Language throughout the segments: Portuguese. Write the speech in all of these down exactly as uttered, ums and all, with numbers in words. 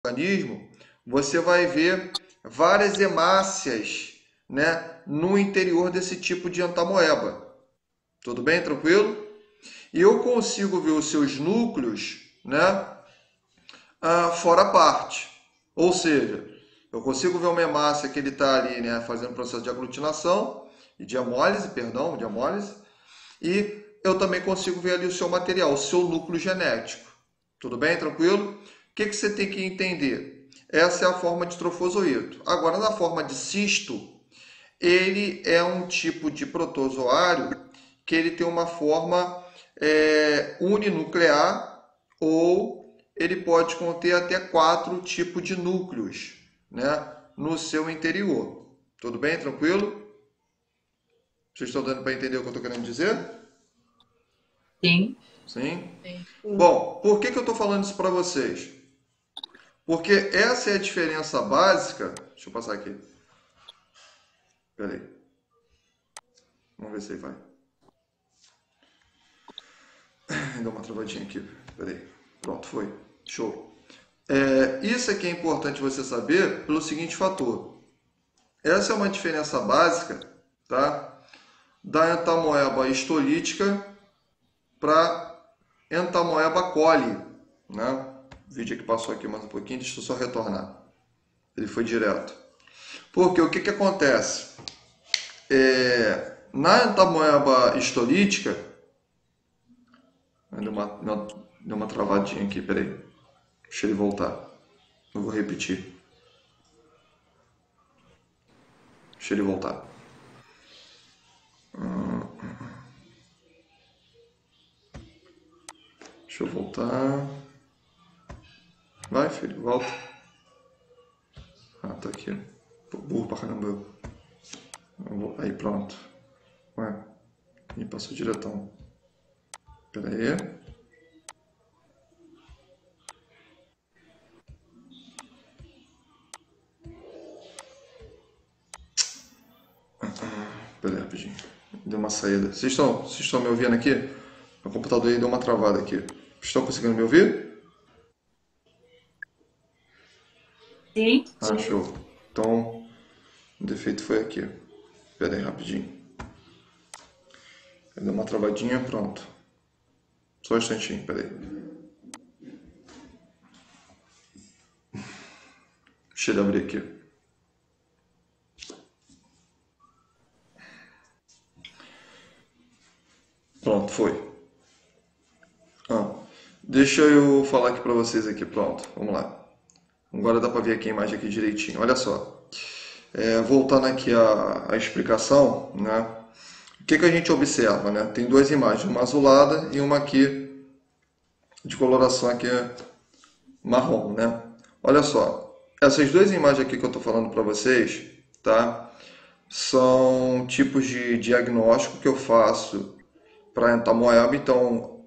organismo, você vai ver várias hemácias, né, no interior desse tipo de entamoeba. Tudo bem? Tranquilo? E eu consigo ver os seus núcleos, né, ah, fora a parte. Ou seja, eu consigo ver uma hemácia que ele está ali, né, fazendo processo de aglutinação e de hemólise, perdão, de hemólise, e eu também consigo ver ali o seu material, o seu núcleo genético. Tudo bem? Tranquilo? O que, que você tem que entender? Essa é a forma de trofozoito. Agora, na forma de cisto, ele é um tipo de protozoário que ele tem uma forma é, uninuclear ou ele pode conter até quatro tipos de núcleos, né, no seu interior. Tudo bem? Tranquilo? Vocês estão dando para entender o que eu estou querendo dizer? Sim. Sim? Sim. Bom, por que, que eu estou falando isso para vocês? Porque essa é a diferença básica. Deixa eu passar aqui. Espera aí. Vamos ver se aí vai. Dá uma travadinha aqui. Espera aí. Pronto, foi. Show. É, isso aqui é importante você saber pelo seguinte fator. Essa é uma diferença básica, tá? Da entamoeba histolítica para entamoeba coli, né? O vídeo que passou aqui mais um pouquinho, deixa eu só retornar. Ele foi direto. Porque o que, que acontece? É, na entamoeba histolítica, deu uma, deu uma travadinha aqui, peraí. Deixa ele voltar. Eu vou repetir. Deixa ele voltar. Deixa eu voltar. Vai, filho, volta. Ah, tá aqui. Pô, burro pra caramba. Eu vou- Aí, pronto. Ué, me passou diretão. Pera aí. Pera aí, rapidinho. Deu uma saída. Vocês estão, vocês estão me ouvindo aqui? Meu computador aí deu uma travada aqui. Estão conseguindo me ouvir? Sim. Ah, show. Então, o defeito foi aqui. Pera aí, rapidinho. Deu uma travadinha, pronto. Só um instantinho, pera aí. Deixa eu abrir aqui. Pronto, foi. Ah, deixa eu falar aqui pra vocês aqui, pronto. Vamos lá. Agora dá pra ver aqui a imagem aqui direitinho. Olha só. É, voltando aqui à, à explicação, né? O que, que a gente observa, né? Tem duas imagens, uma azulada e uma aqui de coloração aqui marrom, né? Olha só, essas duas imagens aqui que eu estou falando para vocês, tá? São tipos de diagnóstico que eu faço para entamoeba. Então,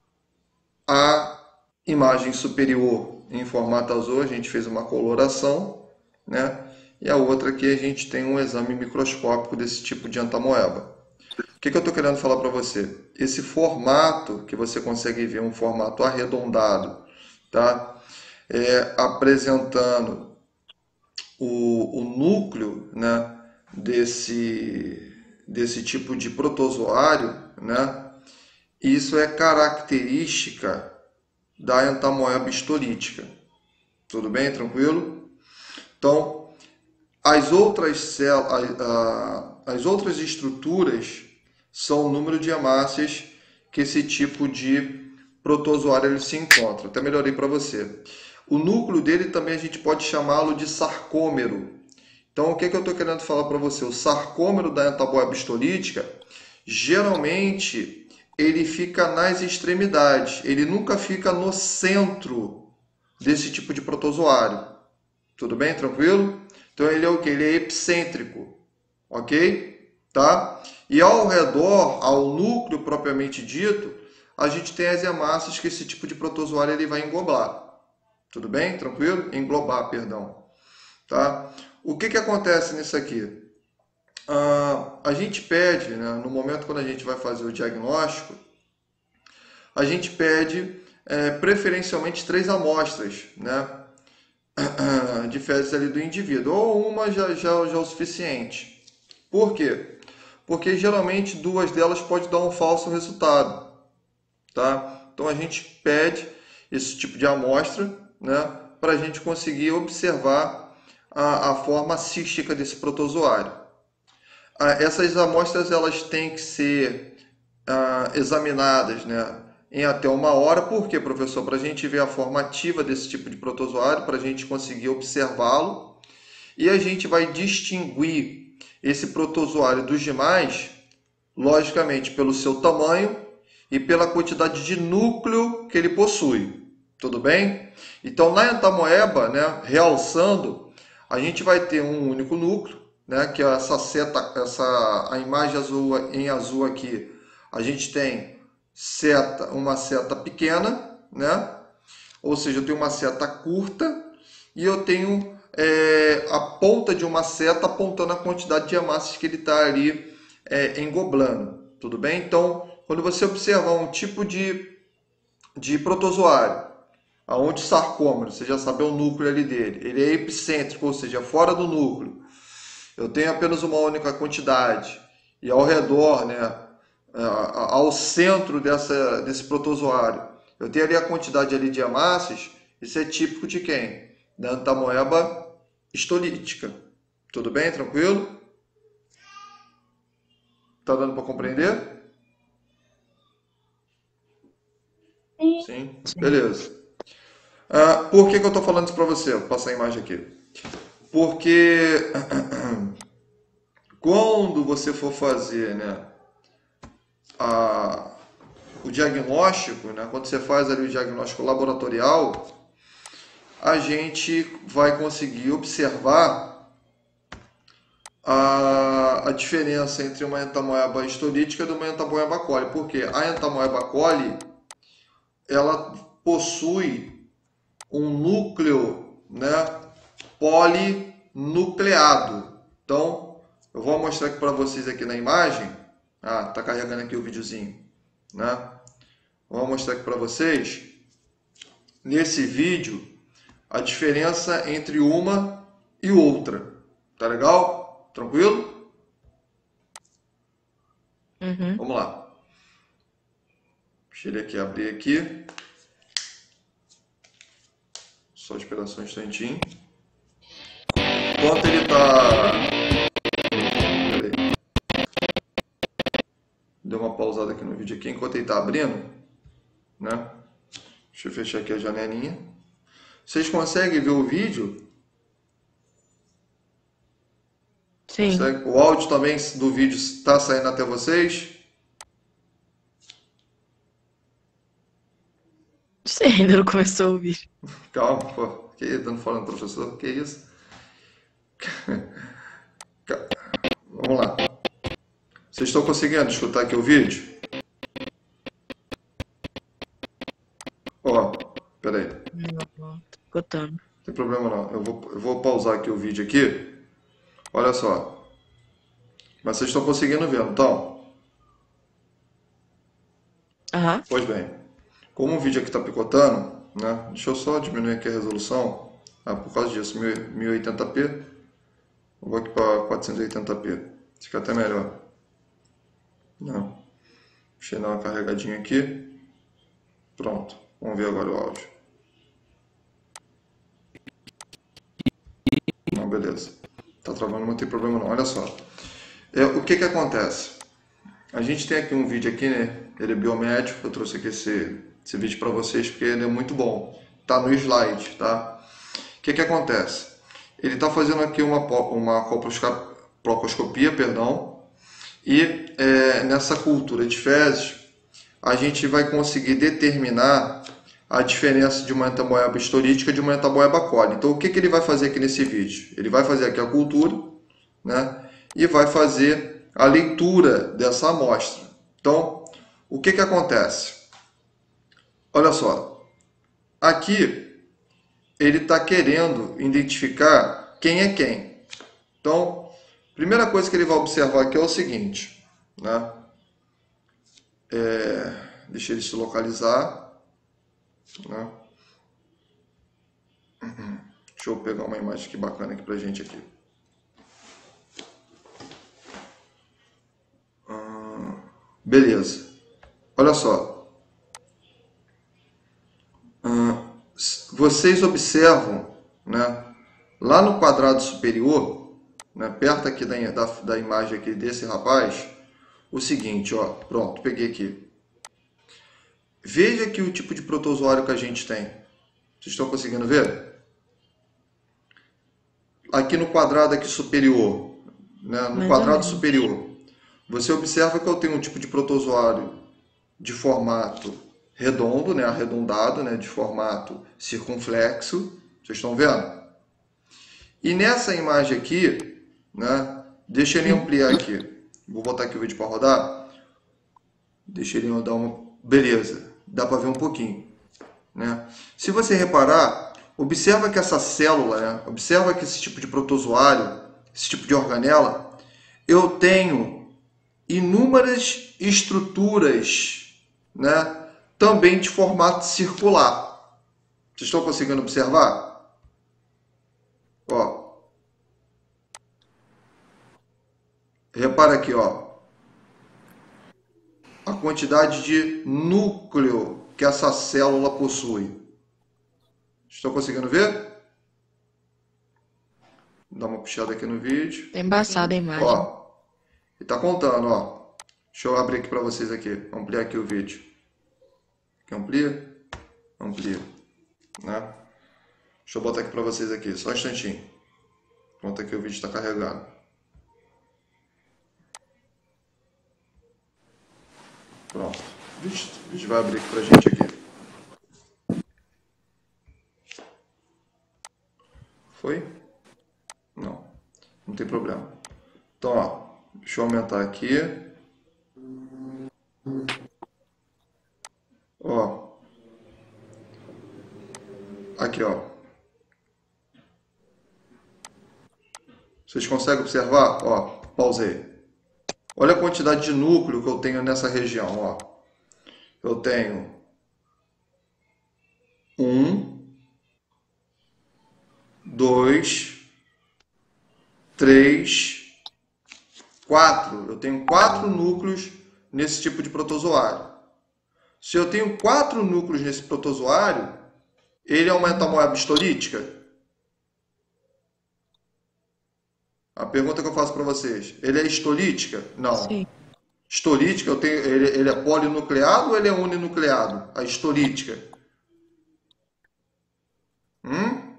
a imagem superior em formato azul a gente fez uma coloração, né? E a outra aqui a gente tem um exame microscópico desse tipo de entamoeba. O que, que eu estou querendo falar para você? Esse formato que você consegue ver, um formato arredondado, tá? É, apresentando o, o núcleo, né, desse, desse tipo de protozoário, né? Isso é característica da entamoeba histolítica. Tudo bem? Tranquilo? Então, as outras células, as outras estruturas são o número de hemácias que esse tipo de protozoário ele se encontra. Até melhorei para você. O núcleo dele também a gente pode chamá-lo de sarcômero. Então, o que, que eu estou querendo falar para você? O sarcômero da entamoeba histolítica, geralmente, ele fica nas extremidades. Ele nunca fica no centro desse tipo de protozoário. Tudo bem? Tranquilo? Então, ele é o que? Ele é epicêntrico. Ok? Tá? E ao redor, ao núcleo propriamente dito, a gente tem as hemácias que esse tipo de protozoário ele vai englobar. Tudo bem? Tranquilo? Englobar, perdão. Tá? O que, que acontece nisso aqui? Ah, a gente pede, né, no momento quando a gente vai fazer o diagnóstico, a gente pede é, preferencialmente três amostras, né? de fezes ali do indivíduo, ou uma já, já, já é o suficiente. Por quê? Porque geralmente duas delas pode dar um falso resultado, tá? Então a gente pede esse tipo de amostra, né, para a gente conseguir observar a, a forma cística desse protozoário. Ah, essas amostras elas têm que ser ah, examinadas, né, em até uma hora. Por quê, professor? Para a gente ver a forma ativa desse tipo de protozoário, para a gente conseguir observá-lo, e a gente vai distinguir esse protozoário dos demais, logicamente, pelo seu tamanho e pela quantidade de núcleo que ele possui. Tudo bem? Então, na entamoeba, né, realçando, a gente vai ter um único núcleo, né, que é essa seta, essa, a imagem azul em azul aqui, a gente tem seta, uma seta pequena, né? Ou seja, eu tenho uma seta curta e eu tenho é, a ponta de uma seta apontando a quantidade de hemácias que ele está ali é, engoblando. Tudo bem? Então, quando você observar um tipo de, de protozoário, aonde o sarcômero, você já sabe o núcleo ali dele, ele é epicêntrico, ou seja, fora do núcleo, eu tenho apenas uma única quantidade, e ao redor, né, ao centro dessa, desse protozoário, eu tenho ali a quantidade ali de hemácias. Isso é típico de quem? Da entamoeba histolítica. Tudo bem? Tranquilo? Tá dando para compreender? Sim. Sim? Sim. Beleza. Ah, por que, que eu estou falando isso para você? Vou passar a imagem aqui. Porque quando você for fazer, né, a, o diagnóstico, né, quando você faz ali o diagnóstico laboratorial, a gente vai conseguir observar a, a diferença entre uma entamoeba histolítica e uma entamoeba coli. Porque a entamoeba coli, ela possui um núcleo, né, polinucleado. Então, eu vou mostrar aqui para vocês aqui na imagem. Ah, tá carregando aqui o videozinho, né? Vou mostrar aqui para vocês nesse vídeo a diferença entre uma e outra. Tá legal? Tranquilo? Uhum. Vamos lá. Deixa ele aqui abrir aqui. Só esperar só um instantinho. Enquanto ele tá... Peraí. Deu uma pausada aqui no vídeo aqui. Enquanto ele tá abrindo, né? Deixa eu fechar aqui a janelinha. Vocês conseguem ver o vídeo? Sim. Consegue? O áudio também do vídeo está saindo até vocês? Você ainda não começou a ouvir. Calma, pô. Que isso? Não falando, professor? Que isso? Vamos lá. Vocês estão conseguindo escutar aqui o vídeo? Ó, peraí. Não, não. Tô escutando. Não tem problema não. Eu vou, eu vou pausar aqui o vídeo aqui. Olha só. Mas vocês estão conseguindo ver, não estão? Aham. Pois bem. Como o vídeo aqui está picotando, né? Deixa eu só diminuir aqui a resolução. Ah, por causa disso, mil e oitenta p. Eu vou aqui para quatrocentos e oitenta p. Fica até melhor. Não. Deixa eu dar uma carregadinha aqui. Pronto. Vamos ver agora o áudio. Não, beleza. Tá travando, não tem problema não. Olha só. É, o que que acontece? A gente tem aqui um vídeo aqui, né? Ele é biomédico. Eu trouxe aqui esse, esse vídeo para vocês porque ele é muito bom. Tá no slide, tá? O que que acontece? Ele está fazendo aqui uma, uma colposcopia, perdão, e é, nessa cultura de fezes a gente vai conseguir determinar a diferença de uma entamoeba histolítica e de uma entamoeba coli. Então, o que que ele vai fazer aqui nesse vídeo? Ele vai fazer aqui a cultura, né? E vai fazer a leitura dessa amostra. Então, o que que acontece? Olha só, aqui ele está querendo identificar quem é quem. Então, primeira coisa que ele vai observar aqui é o seguinte, né? É, deixa ele se localizar, né? Deixa eu pegar uma imagem aqui bacana aqui pra gente aqui. Ah, beleza. Olha só. Ah, vocês observam, né, lá no quadrado superior, né, perto aqui da, da, da imagem aqui desse rapaz, o seguinte, ó, pronto, peguei aqui. Veja aqui o tipo de protozoário que a gente tem. Vocês estão conseguindo ver? Aqui no quadrado aqui superior, né, no Mais ou quadrado menos. superior, você observa que eu tenho um tipo de protozoário de formato redondo, né, arredondado, né, de formato circunflexo. Vocês estão vendo? E nessa imagem aqui, né, deixa ele ampliar aqui. Vou botar aqui o vídeo para rodar. Deixa ele dar uma... Beleza, dá para ver um pouquinho, né? Se você reparar, observa que essa célula, né, observa que esse tipo de protozoário, esse tipo de organela, eu tenho inúmeras estruturas, né, também de formato circular. Vocês estão conseguindo observar? Ó. Repara aqui, ó. A quantidade de núcleo que essa célula possui. Estão conseguindo ver? Dá uma puxada aqui no vídeo. Tá embaçada a imagem. Ó. E tá contando, ó. Deixa eu abrir aqui para vocês aqui. Ampliar aqui o vídeo. Aqui amplia? Amplia. Né? Deixa eu botar aqui para vocês aqui. Só um instantinho. Pronto, aqui o vídeo está carregando. Pronto. O vídeo, o vídeo vai abrir aqui pra gente aqui. Foi? Não. Não tem problema. Então, ó. Deixa eu aumentar aqui. Ó. Aqui, ó. Vocês conseguem observar? Ó, pausei. Olha a quantidade de núcleo que eu tenho nessa região, ó. Eu tenho um, dois, três, quatro. Eu tenho quatro núcleos nesse tipo de protozoário. Se eu tenho quatro núcleos nesse protozoário, ele é uma entamoeba histolítica? A pergunta que eu faço para vocês, ele é histolítica? Não. Sim. Histolítica, eu tenho, ele, ele é polinucleado ou ele é uninucleado? A histolítica. Hum?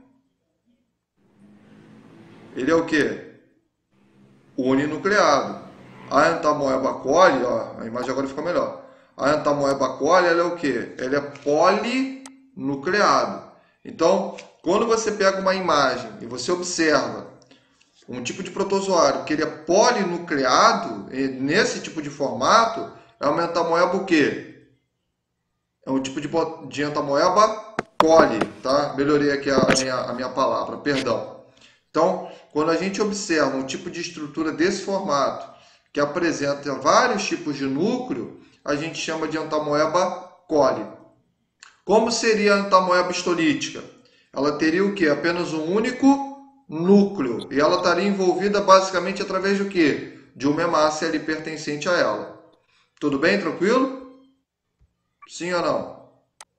Ele é o quê? Uninucleado. A entamoeba coli, ó, a imagem agora fica melhor. A entamoeba coli, ela é o quê? Ela é polinucleado. Então, quando você pega uma imagem e você observa um tipo de protozoário que ele é polinucleado, nesse tipo de formato, é uma entamoeba o quê? É um tipo de, de entamoeba coli, tá? Melhorei aqui a minha, a minha palavra, perdão. Então, quando a gente observa um tipo de estrutura desse formato, que apresenta vários tipos de núcleo, a gente chama de entamoeba coli. Como seria a entamoeba histolítica? Ela teria o quê? Apenas um único núcleo. E ela estaria envolvida basicamente através do quê? De uma hemácia ali pertencente a ela. Tudo bem? Tranquilo? Sim ou não?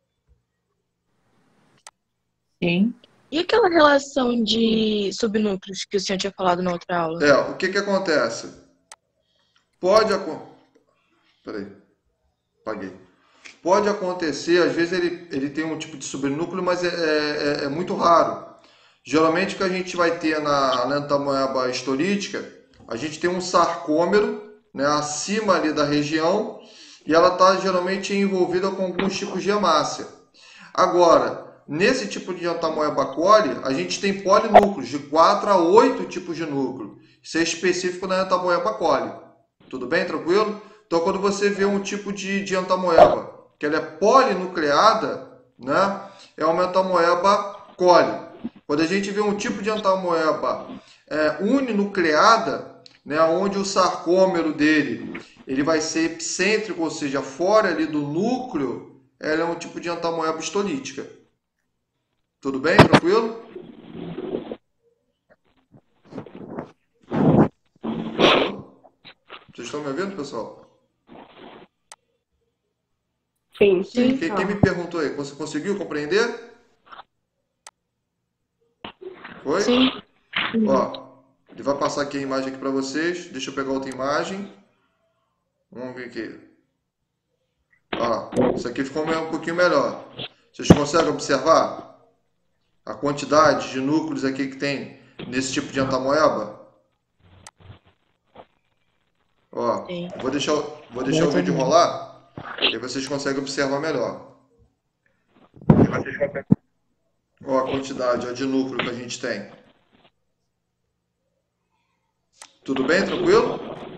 Sim. E aquela relação de subnúcleos que o senhor tinha falado na outra aula? É, o que que acontece? Pode acontecer... Peraí. Apaguei. Pode acontecer, às vezes ele, ele tem um tipo de subnúcleo, mas é, é, é muito raro. Geralmente o que a gente vai ter na, na entamoeba histolítica, a gente tem um sarcômero, né, acima ali da região, e ela está geralmente envolvida com alguns tipos de hemácia. Agora, nesse tipo de entamoeba coli, a gente tem polinúcleos, de quatro a oito tipos de núcleo. Isso é específico da entamoeba coli. Tudo bem? Tranquilo? Então, quando você vê um tipo de, de entamoeba, que ela é polinucleada, né, é uma entamoeba coli. Quando a gente vê um tipo de entamoeba é, uninucleada, né, onde o sarcômero dele ele vai ser epicêntrico, ou seja, fora ali do núcleo, ela é um tipo de entamoeba histolítica. Tudo bem? Tranquilo? estão me ouvindo, pessoal? Sim, Sim. sim. Quem, quem me perguntou aí? Você conseguiu compreender? Foi? Sim. Ó, ele vai passar aqui a imagem aqui para vocês. Deixa eu pegar outra imagem. Vamos ver aqui. Ó, isso aqui ficou um pouquinho melhor. Vocês conseguem observar a quantidade de núcleos aqui que tem nesse tipo de entamoeba? Ó, Sim. vou deixar, vou deixar o vídeo rolar e aí vocês conseguem observar melhor. Ó, a quantidade ó, de núcleo que a gente tem. Tudo bem? Tranquilo?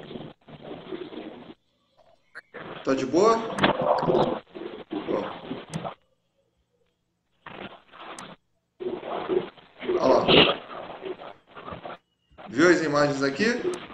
Tá de boa? Ó. Olha lá. Viu as imagens aqui?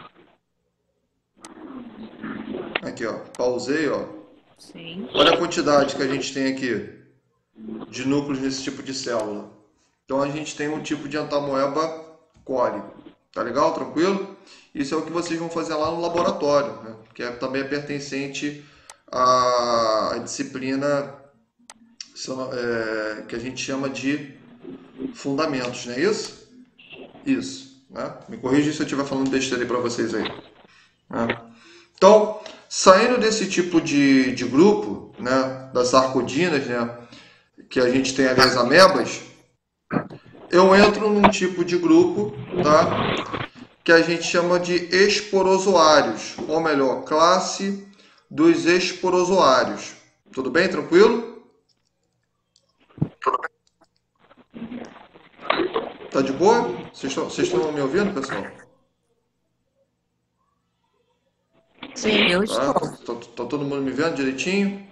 Aqui, ó. Pausei, ó. Sim. Olha a quantidade que a gente tem aqui de núcleos nesse tipo de célula. Então a gente tem um tipo de entamoeba core. Tá legal? Tranquilo? Isso é o que vocês vão fazer lá no laboratório, né? Que é, também é pertencente à, à disciplina é, que a gente chama de fundamentos, não é isso? Isso. Né? Me corrija se eu estiver falando besteira aí para vocês aí. Né? Então, saindo desse tipo de, de grupo, né, das arcodinas, né, que a gente tem ali as amebas, eu entro num tipo de grupo, tá, que a gente chama de esporozoários, ou melhor, classe dos esporozoários. Tudo bem? Tranquilo? Tá de boa? Vocês estão, vocês estão me ouvindo, pessoal? Sim, eu Tá? estou. Tá, tá, tá todo mundo me vendo direitinho?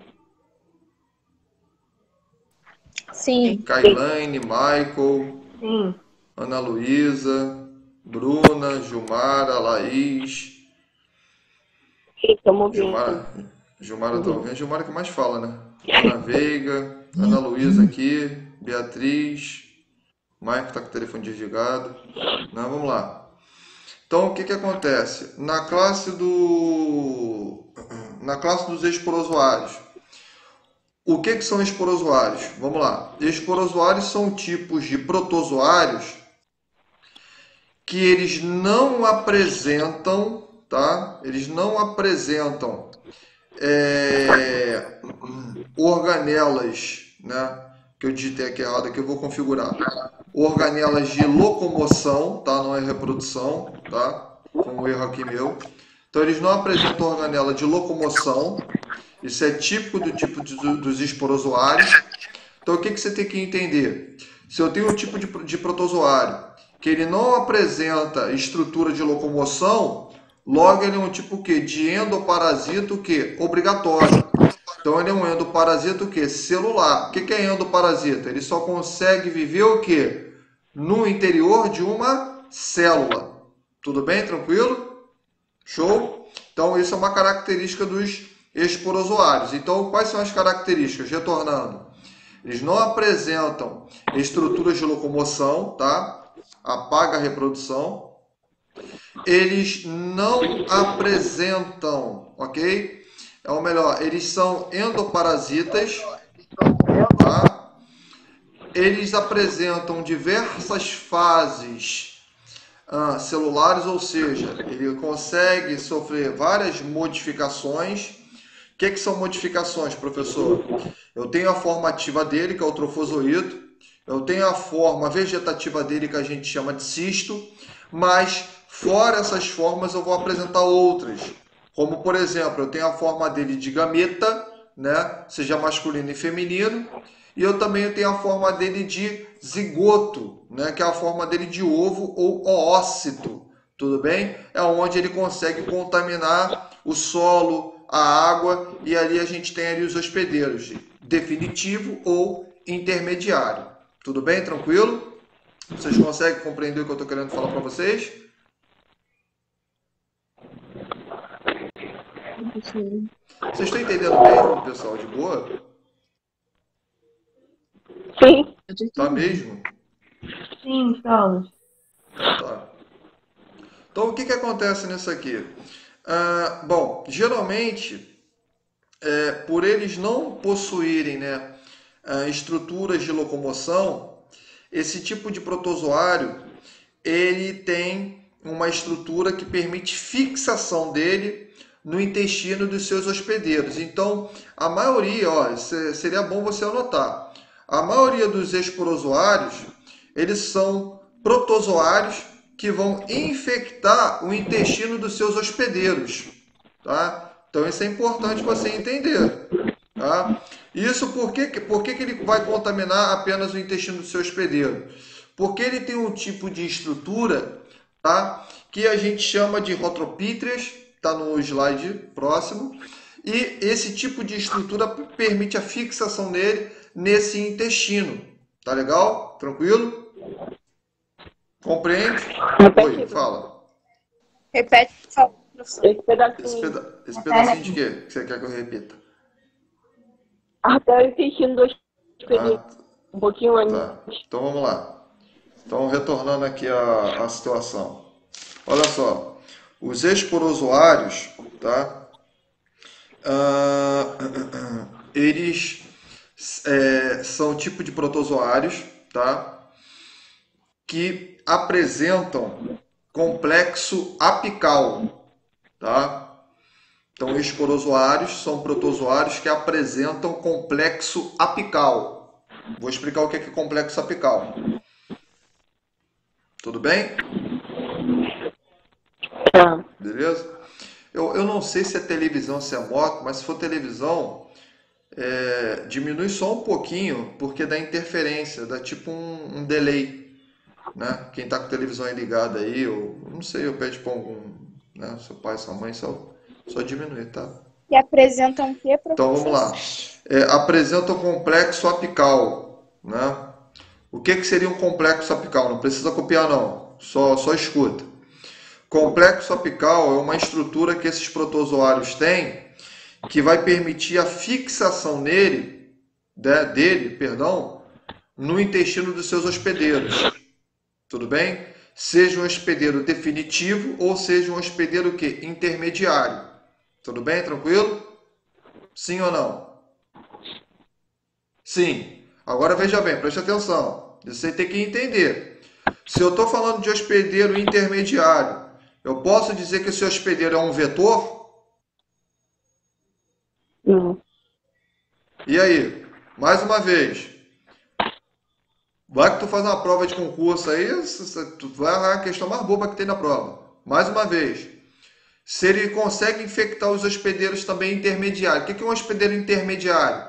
Sim. Kailane, Michael, Sim. Ana Luísa, Bruna, Gilmara, Laís. Estamos ouvindo. Gilmara, Gilmara tá ouvindo? Gilmara que mais fala, né? Ana Veiga, Ana Luísa aqui, Beatriz, Maico tá com o telefone desligado. Não, vamos lá. Então, o que que acontece? Na classe do na classe dos esporozoários. O que que são esporozoários? Vamos lá. Esporozoários são tipos de protozoários que eles não apresentam, tá? Eles não apresentam é, organelas, né? Que eu digitei aqui errado, aqui eu vou configurar. Organelas de locomoção, tá? Não é reprodução, tá? Foi um erro aqui meu. Então eles não apresentam organela de locomoção. Isso é típico do tipo de, dos esporozoários. Então o que, que você tem que entender? Se eu tenho um tipo de, de protozoário que ele não apresenta estrutura de locomoção, logo ele é um tipo que de endoparasito que obrigatório. Então ele é um endoparasito que celular. O que, que é endoparasita? Ele só consegue viver o que? No interior de uma célula. Tudo bem? Tranquilo? Show? Então isso é uma característica dos esporozoários. Então quais são as características? Retornando. Eles não apresentam estruturas de locomoção, tá? Apaga a reprodução. Eles não apresentam, ok? É o melhor, eles são endoparasitas, tá? Eles apresentam diversas fases ah, celulares, ou seja, ele consegue sofrer várias modificações. O que, que são modificações, professor? Eu tenho a forma ativa dele, que é o trofozoito. Eu tenho a forma vegetativa dele, que a gente chama de cisto. Mas, fora essas formas, eu vou apresentar outras. Como, por exemplo, eu tenho a forma dele de gameta, né? Seja masculino e feminino. E eu também tenho a forma dele de zigoto, né? Que é a forma dele de ovo ou oócito. Tudo bem? É onde ele consegue contaminar o solo, a água, e ali a gente tem ali os hospedeiros de definitivo ou intermediário. Tudo bem? Tranquilo? Vocês conseguem compreender o que eu estou querendo falar para vocês? Sim. Vocês estão entendendo mesmo, pessoal? De boa? Sim. Tá mesmo? Sim, estamos. Tá. Então, o que, que acontece nisso aqui? Ah, bom, geralmente, é, por eles não possuírem, né, ah, estruturas de locomoção, esse tipo de protozoário ele tem uma estrutura que permite fixação dele no intestino dos seus hospedeiros. Então, a maioria, ó, seria bom você anotar, a maioria dos esporozoários, eles são protozoários que vão infectar o intestino dos seus hospedeiros, tá? Então, isso é importante você entender, tá? Isso por que, por que, que ele vai contaminar apenas o intestino do seu hospedeiro? Porque ele tem um tipo de estrutura, tá, que a gente chama de rotropítrias, está no slide próximo, e esse tipo de estrutura permite a fixação dele nesse intestino. Tá legal? Tranquilo? Compreende? Repete, Oi, fala. Repete, por favor, professor. esse Esse, pedacinho. peda esse pedacinho de quê que você quer que eu repita? Até o intestino do hospedeiro. Ah, Um pouquinho antes. tá. Então vamos lá. Então, retornando aqui à, à situação. Olha só, os esporozoários, tá? Ah, eles é, são o tipo de protozoários, tá? Que apresentam complexo apical, tá? Então, esporozoários são protozoários que apresentam complexo apical. Vou explicar o que é, que é complexo apical. Tudo bem? Tá. Beleza? Eu, eu não sei se é televisão, se é moto, mas se for televisão, é, diminui só um pouquinho, porque dá interferência, dá tipo um, um delay, né? Quem tá com a televisão aí ligada aí, ou não sei, eu pede para algum, né? Seu pai, sua mãe, só, só diminuir, tá? E apresentam o que, Então vamos lá. professor? É, apresenta o complexo apical, né? O que, que seria um complexo apical? Não precisa copiar não, só, só escuta. Complexo apical é uma estrutura que esses protozoários têm que vai permitir a fixação nele, de, dele, perdão, no intestino dos seus hospedeiros. Tudo bem? Seja um hospedeiro definitivo ou seja um hospedeiro o quê? Intermediário. Tudo bem? Tranquilo? Sim ou não? Sim. Agora veja bem, preste atenção. Você tem que entender. Se eu estou falando de hospedeiro intermediário, eu posso dizer que esse hospedeiro é um vetor? Não. E aí? Mais uma vez. Vai que tu faz uma prova de concurso aí, tu vai errar a questão mais boba que tem na prova. Mais uma vez. Se ele consegue infectar os hospedeiros também intermediários. O que é um hospedeiro intermediário?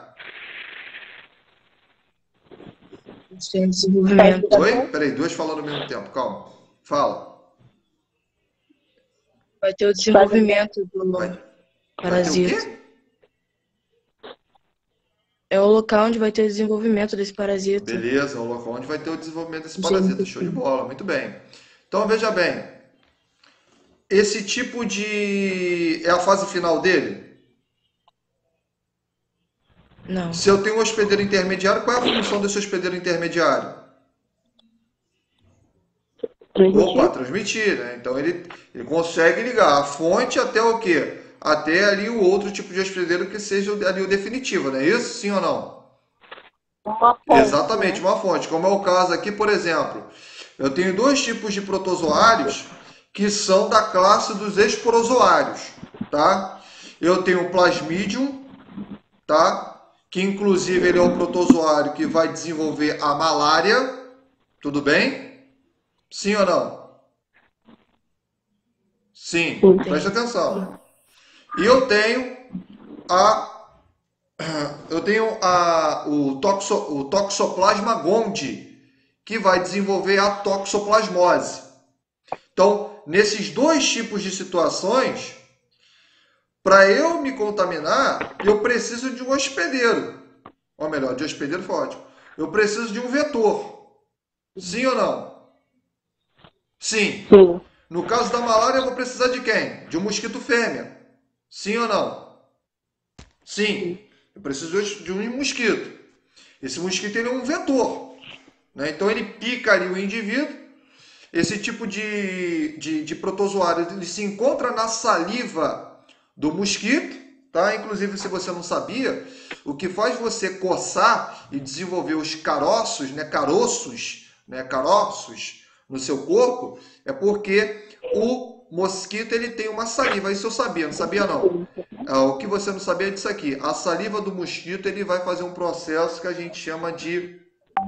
Sem desenvolvimento. Oi? Peraí, duas falando ao mesmo tempo. Calma. Fala. Vai ter o desenvolvimento do Vai, vai ter o parasita. quê? É o local onde vai ter o desenvolvimento desse parasita. Beleza, é o local onde vai ter o desenvolvimento desse Gente, parasita. Show de bola, muito bem. Então veja bem, esse tipo de... é a fase final dele? não. Se eu tenho um hospedeiro intermediário, qual é a função desse hospedeiro intermediário? Transmitir. Opa, transmitir, né? Então ele, ele consegue ligar a fonte até o quê? Até ali o outro tipo de hospedeiro que seja ali o definitivo, não é isso? Sim ou não? Uma ponte, Exatamente, né? uma fonte. Como é o caso aqui, por exemplo, eu tenho dois tipos de protozoários que são da classe dos esporozoários, tá? Eu tenho o Plasmidium, tá? Que inclusive ele é o protozoário que vai desenvolver a malária, tudo bem? Sim ou não? Sim, Sim. preste atenção. E eu tenho a eu tenho a, o, toxo, o Toxoplasma gondii, que vai desenvolver a toxoplasmose. Então, nesses dois tipos de situações, para eu me contaminar, eu preciso de um hospedeiro. Ou melhor, de hospedeiro foi ótimo. Eu preciso de um vetor. Sim ou não? Sim. Sim. No caso da malária, eu vou precisar de quem? De um mosquito fêmea. Sim ou não? Sim. Eu preciso de um mosquito. Esse mosquito ele é um vetor, né? Então ele pica ali o indivíduo Esse tipo de, de, de protozoário ele se encontra na saliva do mosquito, tá? Inclusive, se você não sabia, o que faz você coçar e desenvolver os caroços, né, caroços, né, caroços no seu corpo, é porque o mosquito ele tem uma saliva. Isso eu sabia, não sabia não. Ah, o que você não sabia é disso aqui. A saliva do mosquito ele vai fazer um processo que a gente chama de,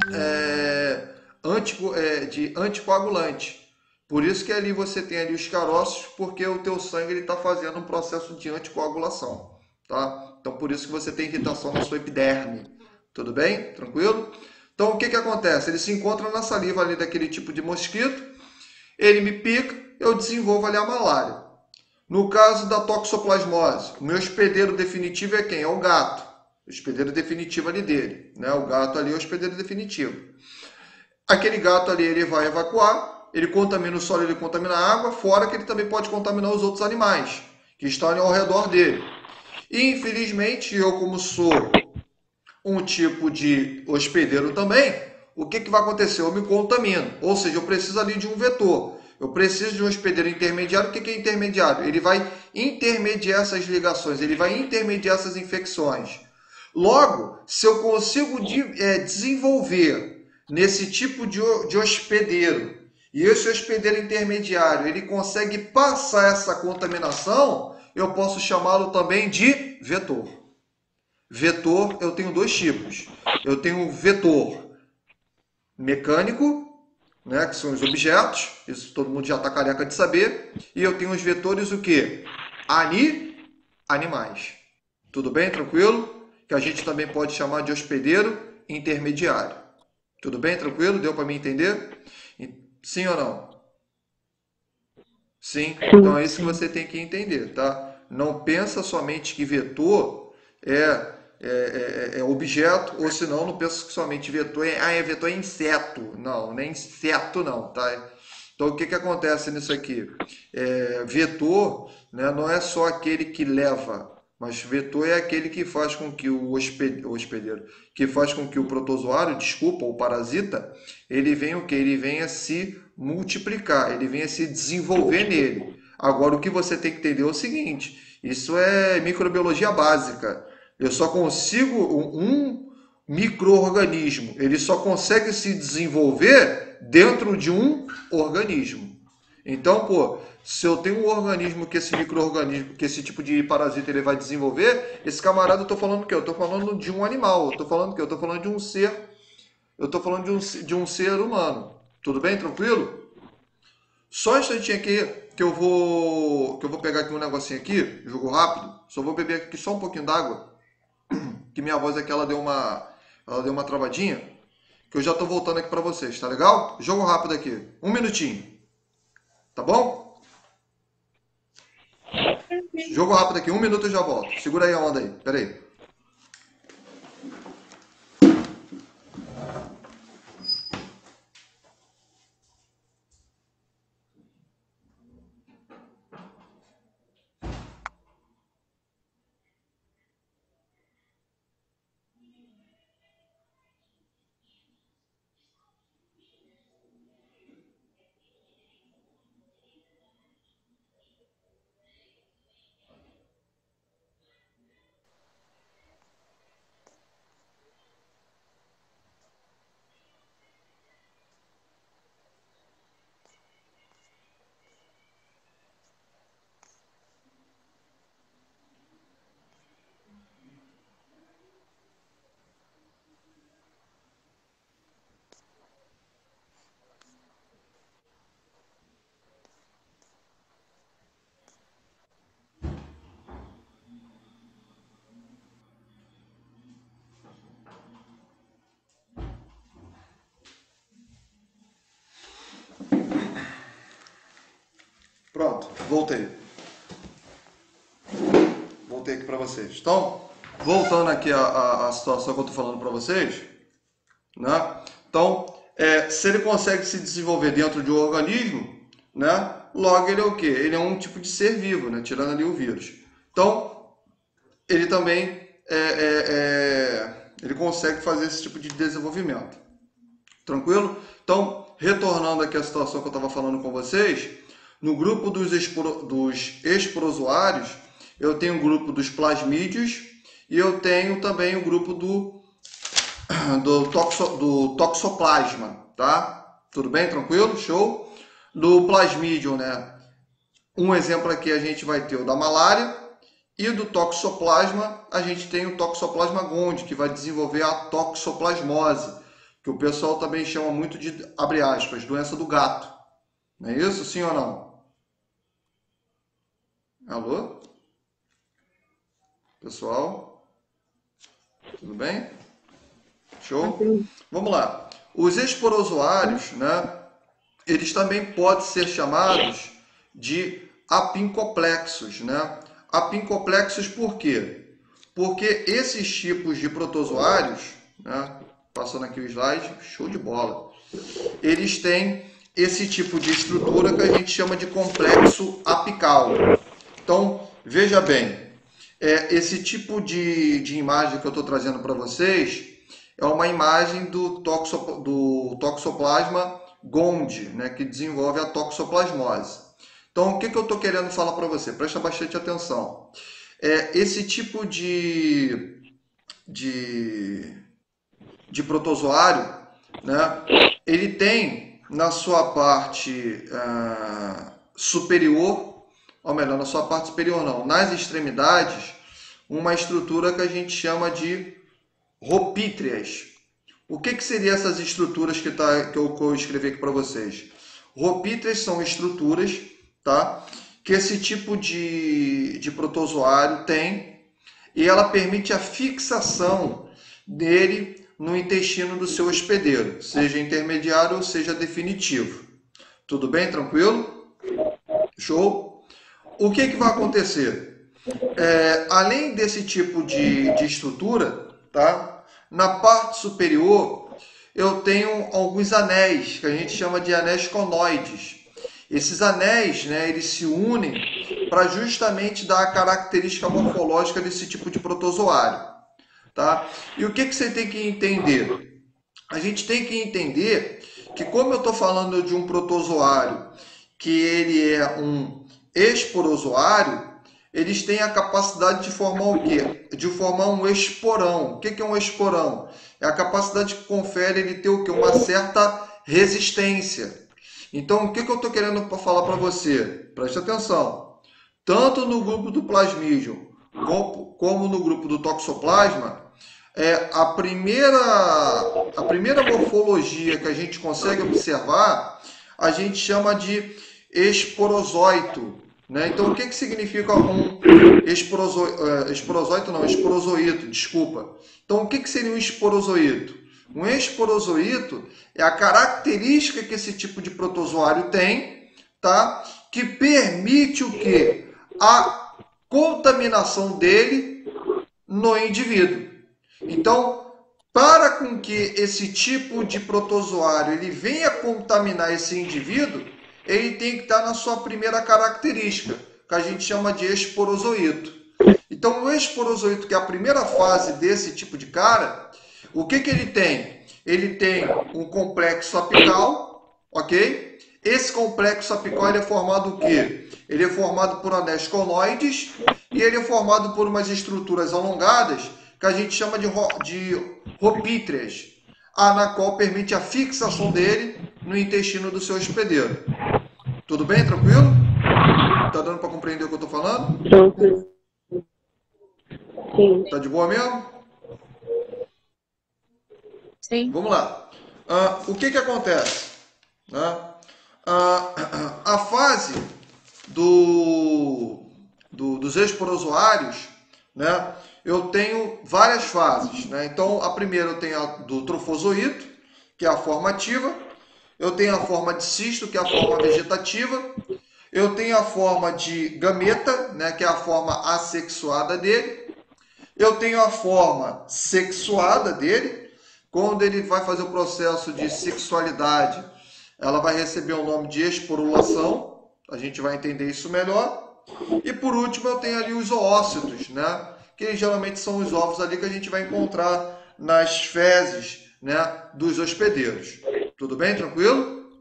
é, antico, é, de anticoagulante. Por isso que ali você tem ali os caroços, porque o teu sangue está fazendo um processo de anticoagulação. Tá? Então, por isso que você tem irritação na sua epiderme. Tudo bem? Tranquilo? Então, o que, que acontece? Ele se encontra na saliva ali daquele tipo de mosquito, ele me pica, eu desenvolvo ali a malária. No caso da toxoplasmose, o meu hospedeiro definitivo é quem? É o gato. O hospedeiro definitivo ali dele. Né? O gato ali é o hospedeiro definitivo. Aquele gato ali ele vai evacuar, ele contamina o solo, ele contamina a água, fora que ele também pode contaminar os outros animais que estão ali ao redor dele. E, infelizmente, eu como sou um tipo de hospedeiro também, o que, que vai acontecer? Eu me contamino, ou seja, eu preciso ali de um vetor. Eu preciso de um hospedeiro intermediário. O que, que é intermediário? Ele vai intermediar essas ligações, ele vai intermediar essas infecções. Logo, se eu consigo de, é, desenvolver nesse tipo de, de hospedeiro, e esse hospedeiro intermediário, ele consegue passar essa contaminação, eu posso chamá-lo também de vetor. Vetor, eu tenho dois tipos. Eu tenho um vetor mecânico, né, que são os objetos, isso todo mundo já está careca de saber, e eu tenho os vetores o quê? Ani, animais. Tudo bem? Tranquilo? Que a gente também pode chamar de hospedeiro intermediário. Tudo bem? Tranquilo? Deu para me entender? Sim ou não? Sim. Então é isso que você tem que entender, tá? Não pensa somente que vetor é, é, é, é objeto, ou senão não pensa que somente vetor é, ah, é vetor é inseto. Não, não é inseto não, tá? Então o que, que acontece nisso aqui? É, vetor, né, não é só aquele que leva, mas vetor é aquele que faz com que o hospedeiro, que faz com que o protozoário, desculpa, o parasita, ele venha o que? Ele venha se multiplicar, ele venha se desenvolver nele. Agora, o que você tem que entender é o seguinte, isso é microbiologia básica. Eu só consigo, um micro-organismo, ele só consegue se desenvolver dentro de um organismo. Então, pô, se eu tenho um organismo que esse micro-organismo, que esse tipo de parasita ele vai desenvolver, esse camarada eu estou falando o quê? Eu estou falando de um animal, eu estou falando o quê? Eu estou falando de um ser, eu estou falando de um, de um ser humano. Tudo bem? Tranquilo? Só um instantinho aqui, que eu vou, que eu vou pegar aqui um negocinho aqui, jogo rápido, só vou beber aqui só um pouquinho d'água, que minha voz aqui ela deu uma, ela deu uma travadinha, que eu já estou voltando aqui para vocês, tá legal? Jogo rápido aqui, um minutinho, tá bom? Jogo rápido aqui, um minuto eu já volto. Segura aí a onda aí, pera aí. Pronto, voltei. Voltei aqui para vocês. Então, voltando aqui a, a, a situação que eu estou falando para vocês, né? Então, é, se ele consegue se desenvolver dentro de um organismo, né? Logo ele é o quê? Ele é um tipo de ser vivo, né? Tirando ali o vírus. Então, ele também é, é, é, ele consegue fazer esse tipo de desenvolvimento. Tranquilo? Então, retornando aqui à situação que eu estava falando com vocês, no grupo dos, esporo, dos esporozoários, eu tenho o grupo dos plasmídeos e eu tenho também o grupo do, do, toxo, do toxoplasma, tá? Tudo bem? Tranquilo? Show? Do plasmídio, né? Um exemplo aqui a gente vai ter o da malária e do toxoplasma a gente tem o toxoplasma gondii, que vai desenvolver a toxoplasmose, que o pessoal também chama muito de, abre aspas, doença do gato. Não é isso? Sim ou não? Alô? Pessoal? Tudo bem? Show? Vamos lá. Os esporozoários, né, eles também podem ser chamados de apincomplexos, né? Apincomplexos por quê? Porque esses tipos de protozoários, né, passando aqui o slide, show de bola, eles têm esse tipo de estrutura que a gente chama de complexo apical. Então, veja bem, é, esse tipo de, de imagem que eu estou trazendo para vocês é uma imagem do, toxo, do toxoplasma gondii, né, que desenvolve a toxoplasmose. Então, o que, que eu estou querendo falar para você? Presta bastante atenção. É, esse tipo de, de, de protozoário, né, ele tem na sua parte ah, superior, ou melhor, na sua parte superior não, nas extremidades, uma estrutura que a gente chama de rhopítreas. O que, que seriam essas estruturas que, tá, que, eu, que eu escrevi aqui para vocês? Rhopítreas são estruturas, tá, que esse tipo de, de protozoário tem e ela permite a fixação dele no intestino do seu hospedeiro, seja intermediário ou seja definitivo. Tudo bem? Tranquilo? Show? O que, que vai acontecer? É, além desse tipo de, de estrutura, tá? Na parte superior, eu tenho alguns anéis, que a gente chama de anéis conoides. Esses anéis, né, eles se unem para justamente dar a característica morfológica desse tipo de protozoário. Tá? E o que, que você tem que entender? A gente tem que entender que, como eu estou falando de um protozoário que ele é um esporozoário, eles têm a capacidade de formar o quê? De formar um esporão. O que é um esporão? É a capacidade que confere ele ter o quê? Uma certa resistência. Então, o que eu estou querendo falar para você? Preste atenção. Tanto no grupo do plasmídio como no grupo do toxoplasma, é, a, primeira, a primeira morfologia que a gente consegue observar, a gente chama de esporozoito. Né? Então, o que, que significa um esporozo, uh, esporozoito? Não, esporozoito, desculpa. Então, o que, que seria um esporozoito? Um esporozoito é a característica que esse tipo de protozoário tem, tá? Que permite o quê? A contaminação dele no indivíduo. Então, para com que esse tipo de protozoário ele venha contaminar esse indivíduo, ele tem que estar na sua primeira característica, que a gente chama de esporozoito. Então, o esporozoito, que é a primeira fase desse tipo de cara, o que, que ele tem? Ele tem um complexo apical, ok? Esse complexo apical ele é formado do quê? Ele é formado por anéis conoides e ele é formado por umas estruturas alongadas que a gente chama de, de rhopítreas, a na qual permite a fixação dele no intestino do seu hospedeiro. Tudo bem? Tranquilo? Tá dando para compreender o que eu estou falando? Tranquilo. Sim. Tá de boa mesmo? Sim. Vamos lá. Uh, o que que acontece? Né? Uh, a fase do, do, dos esporozoários, né? Eu tenho várias fases. Né? Então, a primeira eu tenho a do trofozoito, que é a forma ativa. Eu tenho a forma de cisto, que é a forma vegetativa. Eu tenho a forma de gameta, né, que é a forma assexuada dele. Eu tenho a forma sexuada dele. Quando ele vai fazer o processo de sexualidade, ela vai receber o nome de esporulação. A gente vai entender isso melhor. E por último, eu tenho ali os oócitos, né, que geralmente são os ovos ali que a gente vai encontrar nas fezes, né, dos hospedeiros. Tudo bem? Tranquilo?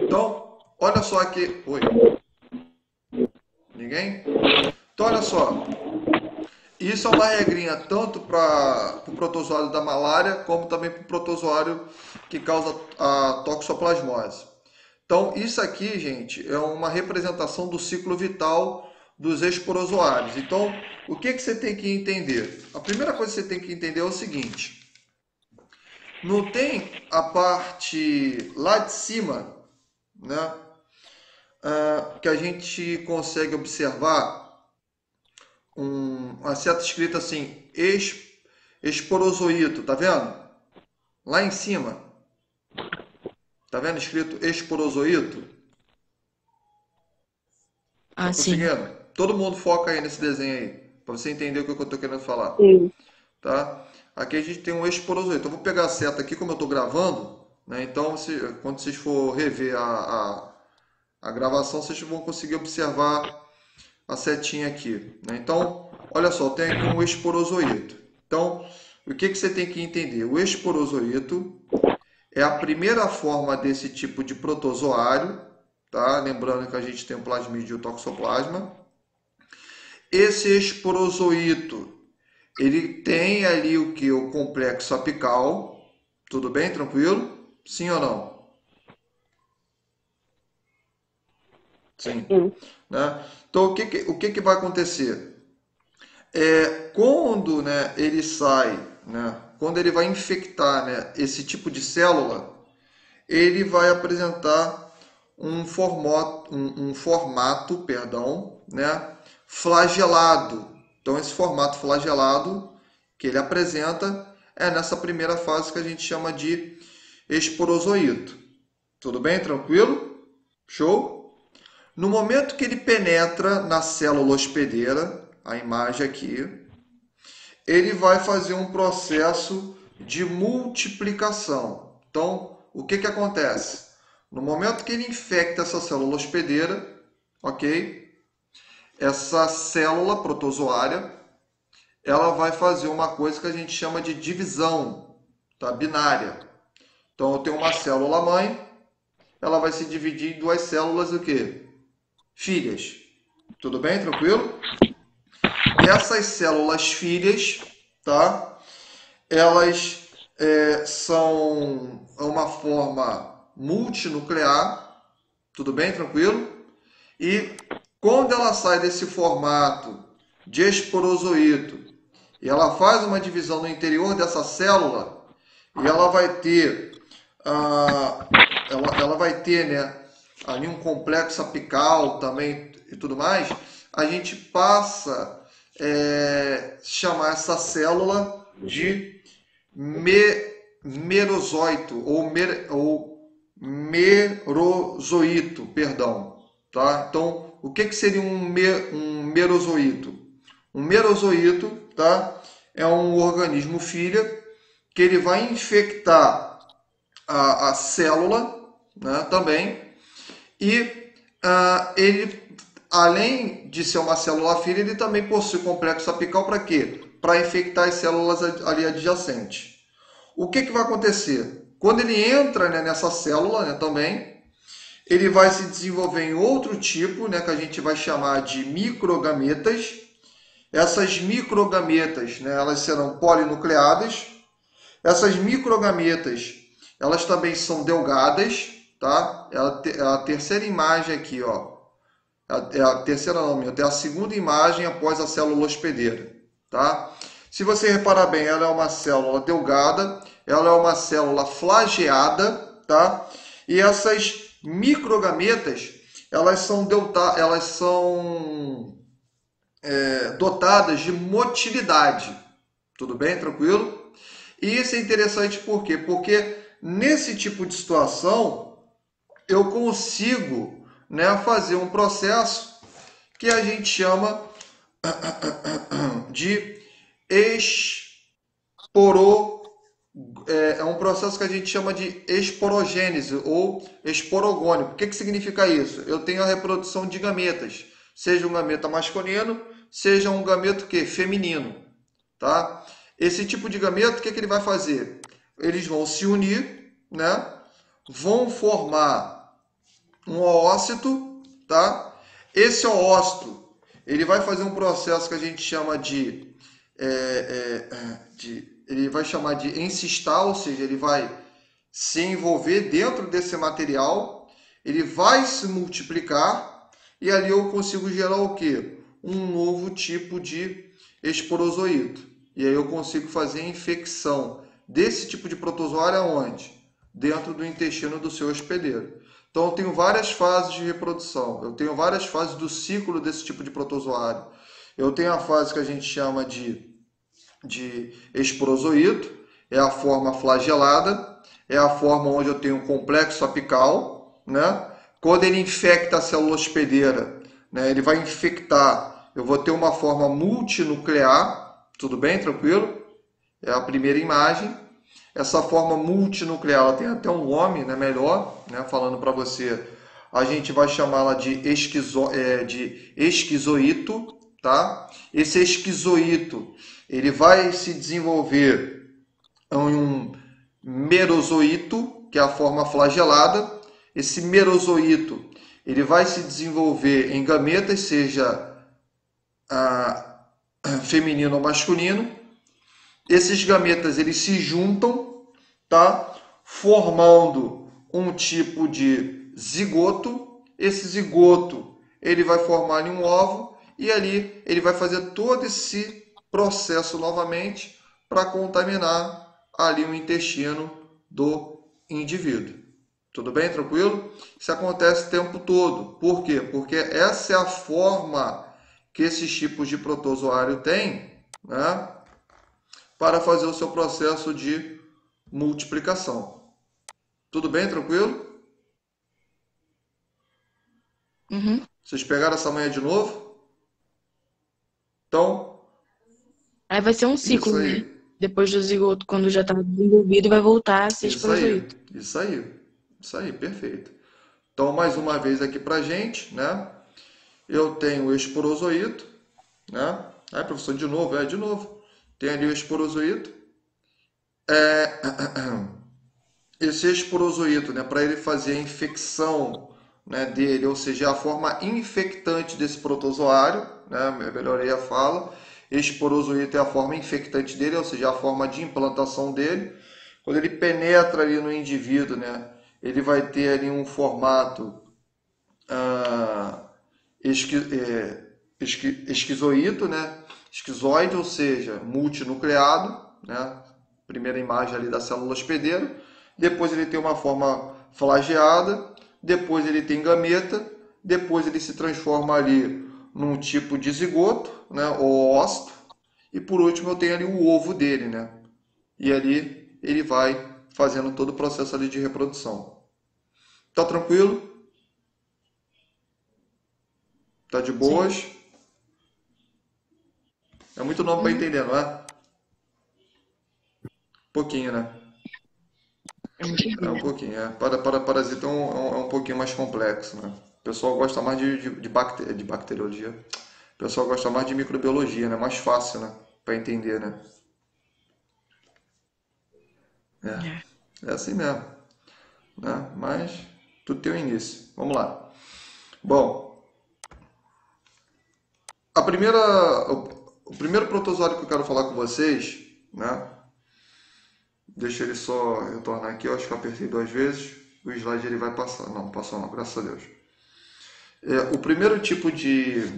Então, olha só aqui. Oi. Ninguém? Então, olha só. Isso é uma regrinha tanto para o pro protozoário da malária, como também para o protozoário que causa a toxoplasmose. Então, isso aqui, gente, é uma representação do ciclo vital dos esporozoários. Então, o que, que você tem que entender? A primeira coisa que você tem que entender é o seguinte. Não tem a parte lá de cima, né, uh, que a gente consegue observar um, uma seta escrita assim, es, esporozoito, tá vendo? Lá em cima. Tá vendo escrito esporozoito? Ah, Tá sim. conseguindo? Todo mundo foca aí nesse desenho aí, para você entender o que eu estou querendo falar. Sim. Tá? Aqui a gente tem um esporozoito. Eu vou pegar a seta aqui, como eu estou gravando, né? Então, se, quando vocês for rever a, a, a gravação, vocês vão conseguir observar a setinha aqui, né? Então, olha só, tem aqui um esporozoito. Então, o que, que você tem que entender? O esporozoito é a primeira forma desse tipo de protozoário, tá? Lembrando que a gente tem o plasmídio e o toxoplasma. Esse esporozoito, ele tem ali o que? O complexo apical. Tudo bem? Tranquilo? Sim ou não? Sim. Sim. Né? Então, o que, que, o que, que vai acontecer? É, quando, né, ele sai, né, quando ele vai infectar, né, esse tipo de célula, ele vai apresentar um formato, um, um formato, perdão, né, flagelado. Então, esse formato flagelado que ele apresenta é nessa primeira fase que a gente chama de esporozoito. Tudo bem? Tranquilo? Show? No momento que ele penetra na célula hospedeira, a imagem aqui, ele vai fazer um processo de multiplicação. Então, o que, que acontece? No momento que ele infecta essa célula hospedeira, ok? Essa célula protozoária, ela vai fazer uma coisa que a gente chama de divisão, tá? Binária. Então, eu tenho uma célula mãe, ela vai se dividir em duas células o quê? Filhas. Tudo bem? Tranquilo? Essas células filhas, tá? Elas é, são uma forma multinuclear. Tudo bem? Tranquilo? E quando ela sai desse formato de esporozoito e ela faz uma divisão no interior dessa célula, e ela vai ter, ah, ela, ela vai ter, né, ali um complexo apical também e tudo mais, a gente passa a é, chamar essa célula de me, merozoito ou, mer, ou merozoito, perdão, tá? Então, o que, que seria um, me, um merozoito? Um merozoito, tá? É um organismo filha que ele vai infectar a, a célula, né, também, e uh, ele, além de ser uma célula filha, ele também possui complexo apical para quê? Para infectar as células ali adjacentes. O que, que vai acontecer? Quando ele entra, né, nessa célula, né, também, ele vai se desenvolver em outro tipo, né, que a gente vai chamar de microgametas. Essas microgametas, né, elas serão polinucleadas. Essas microgametas, elas também são delgadas, tá? É a terceira imagem aqui, ó. É a terceira não, é a segunda imagem após a célula hospedeira, tá? Se você reparar bem, ela é uma célula delgada, ela é uma célula flageada, tá? E essas microgametas, elas são, delta, elas são é, dotadas de motilidade. Tudo bem? Tranquilo? E isso é interessante por quê? Porque nesse tipo de situação, eu consigo, né, fazer um processo que a gente chama de esporo, é, é um processo que a gente chama de esporogênese ou esporogônico. O que, que significa isso? Eu tenho a reprodução de gametas, seja um gameta masculino, seja um gameto que feminino, tá? Esse tipo de gameto, o que, que ele vai fazer? Eles vão se unir, né? Vão formar um oócito, tá? Esse oócito, ele vai fazer um processo que a gente chama de, é, é, de ele vai chamar de encistar, ou seja, ele vai se envolver dentro desse material, ele vai se multiplicar e ali eu consigo gerar o quê? Um novo tipo de esporozoíto. E aí eu consigo fazer a infecção desse tipo de protozoário aonde? Dentro do intestino do seu hospedeiro. Então eu tenho várias fases de reprodução, eu tenho várias fases do ciclo desse tipo de protozoário. Eu tenho a fase que a gente chama de, de esporozoíto, é a forma flagelada, é a forma onde eu tenho um complexo apical, né? Quando ele infecta a célula hospedeira, né, ele vai infectar, eu vou ter uma forma multinuclear, tudo bem, tranquilo? É a primeira imagem. Essa forma multinuclear, ela tem até um nome, né, melhor, né, falando para você, a gente vai chamá-la de, esquizo, é, de esquizoíto, tá? Esse esquizoíto, ele vai se desenvolver em um merozoíto, que é a forma flagelada. Esse merozoíto, ele vai se desenvolver em gametas, seja a, a feminino ou masculino. Esses gametas, eles se juntam, tá? Formando um tipo de zigoto. Esse zigoto, ele vai formar um ovo e ali ele vai fazer todo esse processo novamente para contaminar ali o intestino do indivíduo. Tudo bem? Tranquilo? Isso acontece o tempo todo. Por quê? Porque essa é a forma que esses tipos de protozoário têm, né, para fazer o seu processo de multiplicação. Tudo bem? Tranquilo? Uhum. Vocês pegaram essa manhã de novo? Então, Aí vai ser um ciclo, isso né? aí. Depois do zigoto, quando já está desenvolvido, vai voltar a ser Isso aí. esporozoíto. Isso aí. Isso aí. Perfeito. Então, mais uma vez aqui pra gente, né? Eu tenho o esporozoíto, né? Aí, professor, de novo, é de novo. Tem ali o esporozoíto. É... Esse esporozoíto, né, para ele fazer a infecção, né, dele, ou seja, a forma infectante desse protozoário, né, melhorei a fala, esporozoíto é a forma infectante dele, ou seja, a forma de implantação dele. Quando ele penetra ali no indivíduo, né, ele vai ter ali um formato ah, esqui, é, esqui, esquizoíto, né, esquizoide, ou seja, multinucleado, né, primeira imagem ali da célula hospedeira. Depois ele tem uma forma flageada, depois ele tem gameta, depois ele se transforma ali num tipo de zigoto, né, ou ócito, e por último eu tenho ali o ovo dele, né? E ali ele vai fazendo todo o processo ali de reprodução. Tá tranquilo? Tá de Sim. boas? É muito nome para Uhum. entender, não é? Pouquinho, né? É muito É um difícil. pouquinho, é. Para, para parasita é um, é um é um pouquinho mais complexo, né? O pessoal gosta mais de, de, de, bacte- de bacteriologia. O pessoal gosta mais de microbiologia, né? Mais fácil, né? Para entender, né? É. É assim mesmo, né? Mas tudo tem um início. Vamos lá. Bom, a primeira, o, o primeiro protozoário que eu quero falar com vocês, né? Deixa ele só retornar aqui. Eu acho que eu apertei duas vezes. O slide ele vai passar. Não, passou não, graças a Deus. É, o primeiro tipo de,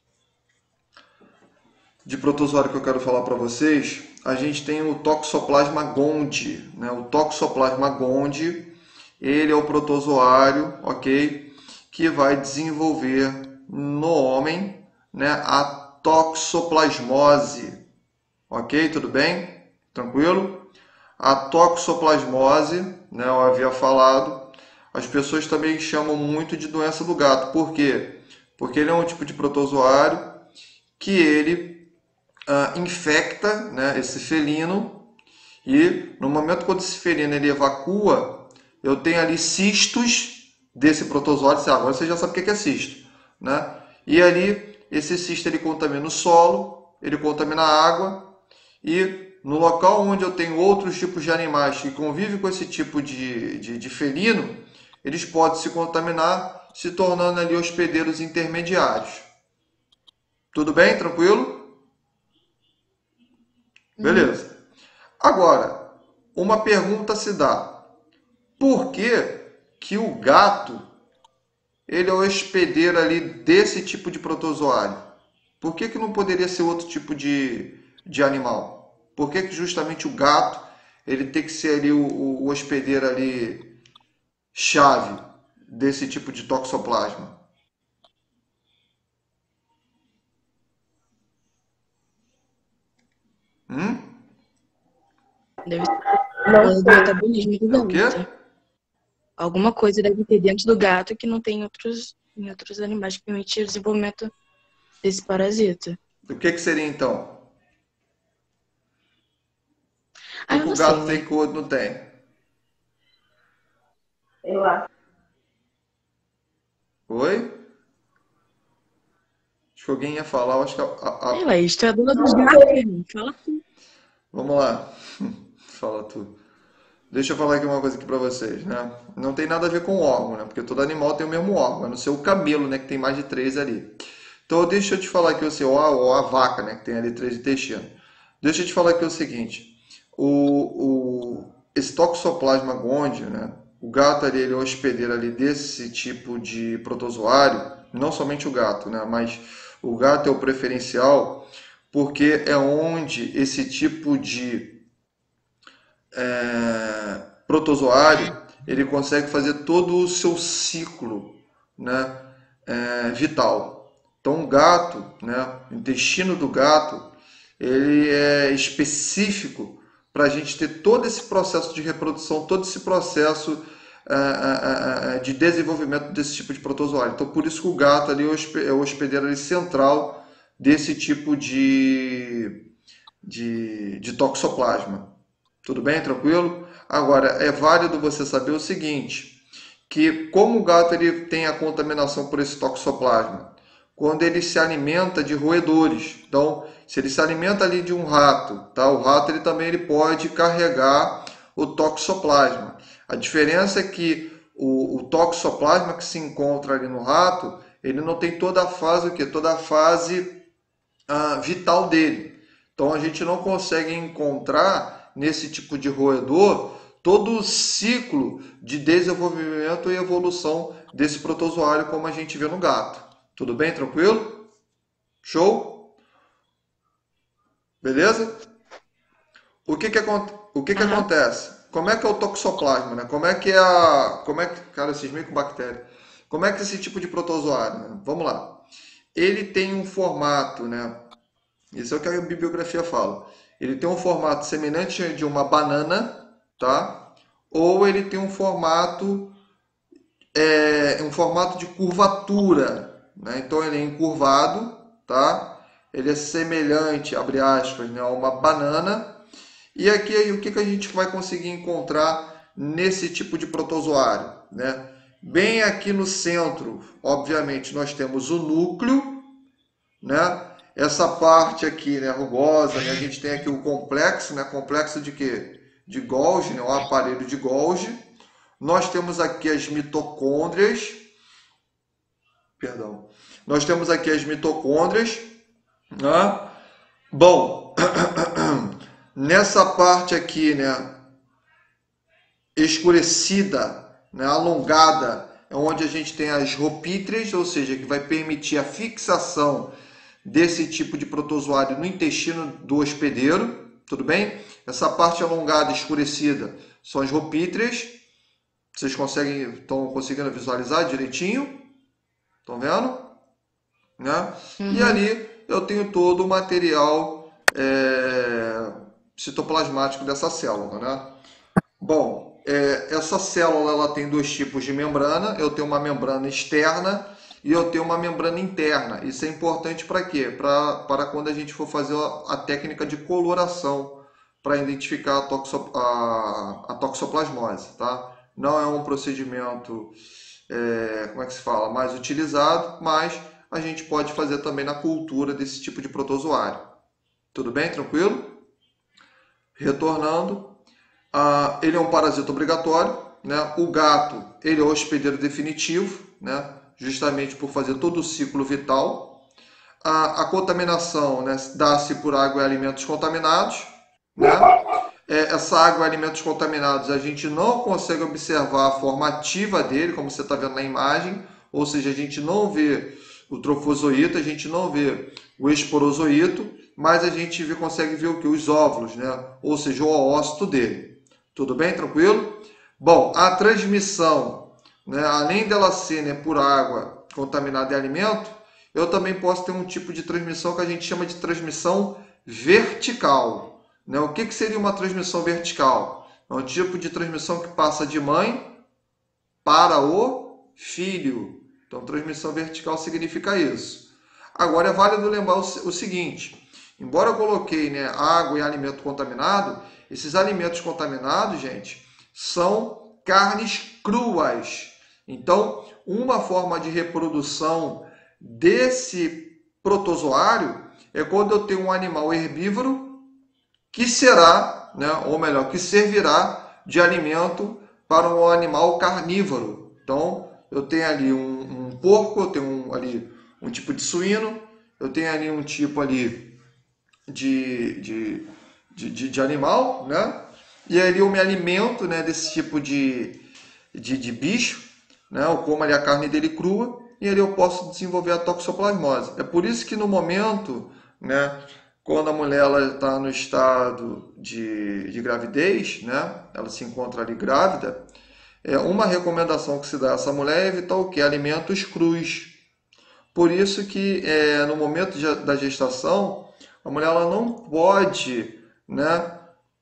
de protozoário que eu quero falar para vocês, a gente tem o Toxoplasma gondii, né? O Toxoplasma gondii, ele é o protozoário, ok, que vai desenvolver no homem, né, a toxoplasmose, ok, tudo bem, tranquilo? A toxoplasmose, né, eu havia falado, as pessoas também chamam muito de doença do gato. Por quê? Porque ele é um tipo de protozoário que ele Uh, infecta, né, esse felino, e no momento quando esse felino ele evacua, eu tenho ali cistos desse protozoário. Agora você já sabe o que é cisto, né? E ali esse cisto ele contamina o solo, ele contamina a água, e no local onde eu tenho outros tipos de animais que convivem com esse tipo de, de, de felino, eles podem se contaminar se tornando ali hospedeiros intermediários. Tudo bem? Tranquilo? Beleza. Agora, uma pergunta se dá. Por que que o gato ele é o hospedeiro ali desse tipo de protozoário? Por que que não poderia ser outro tipo de, de animal? Por que que justamente o gato ele tem que ser ali o, o hospedeiro ali chave desse tipo de toxoplasma? Hum? Deve ser Não do sei. metabolismo do É o quê? gato. Alguma coisa deve ter dentro do gato que não tem em outros, em outros animais que permite o desenvolvimento desse parasita. O que que seria então? O Ah, que eu que o não sei, gato tem né? que o outro não tem? Sei lá. Oi? Acho que alguém ia falar, eu acho que a, a- Sei a- lá, isto é a dona dos Não gatos, sei. irmão. Fala tu. Vamos lá. Fala tu. Deixa eu falar aqui uma coisa aqui pra vocês, né? Não tem nada a ver com órgão, né? Porque todo animal tem o mesmo órgão, a não ser o camelo, né? Que tem mais de três ali. Então, deixa eu te falar aqui, ou, a, ou a vaca, né? Que tem ali três intestinos. Deixa eu te falar aqui o seguinte. O, o, esse Toxoplasma gondii, né? O gato ali, ele é o hospedeiro ali desse tipo de protozoário. Não somente o gato, né? Mas o gato é o preferencial porque é onde esse tipo de é, protozoário ele consegue fazer todo o seu ciclo, né, é, vital. Então, o gato, né, o intestino do gato, ele é específico para a gente ter todo esse processo de reprodução, todo esse processo é, é, de desenvolvimento desse tipo de protozoário. Então, por isso que o gato ali é o hospedeiro ali central desse tipo de, de, de toxoplasma. Tudo bem? Tranquilo? Agora, é válido você saber o seguinte, que como o gato ele tem a contaminação por esse toxoplasma, quando ele se alimenta de roedores, então, se ele se alimenta ali de um rato, tá? O rato ele também ele pode carregar o toxoplasma. A diferença é que o, o toxoplasma que se encontra ali no rato, ele não tem toda a fase, o quê? Toda a fase ah, vital dele. Então, a gente não consegue encontrar nesse tipo de roedor todo o ciclo de desenvolvimento e evolução desse protozoário como a gente vê no gato. Tudo bem? Tranquilo? Show? Beleza? O que que, o que, que Aham. acontece? Como é que é o toxoplasma, né? Como é que é a... Como é que... Cara, cismei com bactéria. Como é que é esse tipo de protozoário, né? Vamos lá. Ele tem um formato, né? Isso é o que a bibliografia fala. Ele tem um formato semelhante de uma banana, tá? Ou ele tem um formato, é, um formato de curvatura, né? Então ele é encurvado, tá? Ele é semelhante, abre aspas, né, a uma banana. E aqui o que, que a gente vai conseguir encontrar nesse tipo de protozoário, né? Bem aqui no centro, obviamente, nós temos o núcleo, né? Essa parte aqui, né, rugosa, né, a gente tem aqui o complexo, né, complexo de quê? De Golgi, né, o aparelho de Golgi. Nós temos aqui as mitocôndrias, perdão. Nós temos aqui as mitocôndrias, né? Bom, nessa parte aqui, né, escurecida, né, alongada, é onde a gente tem as rupítreas, ou seja, que vai permitir a fixação desse tipo de protozoário no intestino do hospedeiro, tudo bem? Essa parte alongada, escurecida, são as rupítreas. Vocês conseguem, estão conseguindo visualizar direitinho? Estão vendo? Né? Uhum. E ali eu tenho todo o material é, citoplasmático dessa célula, né? Bom, é, essa célula ela tem dois tipos de membrana. Eu tenho uma membrana externa e eu tenho uma membrana interna. Isso é importante para quê? Pra, para quando a gente for fazer a, a técnica de coloração para identificar a, toxo, a, a toxoplasmose, tá? Não é um procedimento, é, como é que se fala, mais utilizado, mas a gente pode fazer também na cultura desse tipo de protozoário. Tudo bem? Tranquilo? Retornando. Uh, ele é um parasita obrigatório, né? O gato ele é o hospedeiro definitivo, né? justamente por fazer todo o ciclo vital. A, a contaminação, né, dá-se por água e alimentos contaminados, né? É, essa água e alimentos contaminados, a gente não consegue observar a forma ativa dele, como você está vendo na imagem, ou seja, a gente não vê o trofozoito, a gente não vê o esporozoito, mas a gente vê, consegue ver o que? Os óvulos, né? Ou seja, o oócito dele. Tudo bem? Tranquilo? Bom, a transmissão, né, além dela ser, né, por água contaminada em alimento, eu também posso ter um tipo de transmissão que a gente chama de transmissão vertical. Né? O que, que seria uma transmissão vertical? É um tipo de transmissão que passa de mãe para o filho. Então, transmissão vertical significa isso. Agora, é válido lembrar o, o seguinte, embora eu coloquei, né, água e alimento contaminado, esses alimentos contaminados, gente, são carnes cruas. Então, uma forma de reprodução desse protozoário é quando eu tenho um animal herbívoro que será, né, ou melhor, que servirá de alimento para um animal carnívoro. Então, eu tenho ali um, um porco, eu tenho um, ali um tipo de suíno, eu tenho ali um tipo ali de, de, de, de, de animal, né? E ali eu me alimento, né, desse tipo de, de, de bicho, né? Eu como ali a carne dele crua e ali eu posso desenvolver a toxoplasmose. É por isso que no momento, né, quando a mulher está no estado de, de gravidez, né, ela se encontra ali grávida, é uma recomendação que se dá a essa mulher é evitar o que? Alimentos crus. Por isso que é, no momento de, da gestação, a mulher ela não pode, né,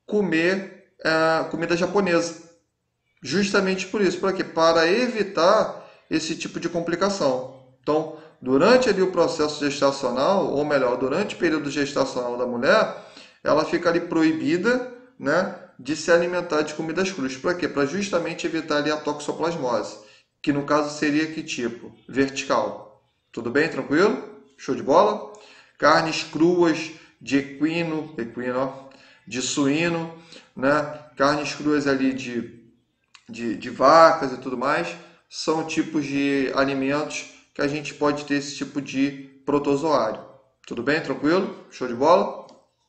comer é, comida japonesa. Justamente por isso. Para quê? Para evitar esse tipo de complicação. Então, durante ali o processo gestacional, ou melhor, durante o período gestacional da mulher, ela fica ali proibida, né, de se alimentar de comidas cruas. Para quê? Para justamente evitar ali a toxoplasmose, que no caso seria que tipo? Vertical. Tudo bem? Tranquilo? Show de bola? Carnes cruas de equino, equino ó, de suíno, né? Carnes cruas ali de, de, de vacas e tudo mais, são tipos de alimentos que a gente pode ter esse tipo de protozoário. Tudo bem? Tranquilo? Show de bola?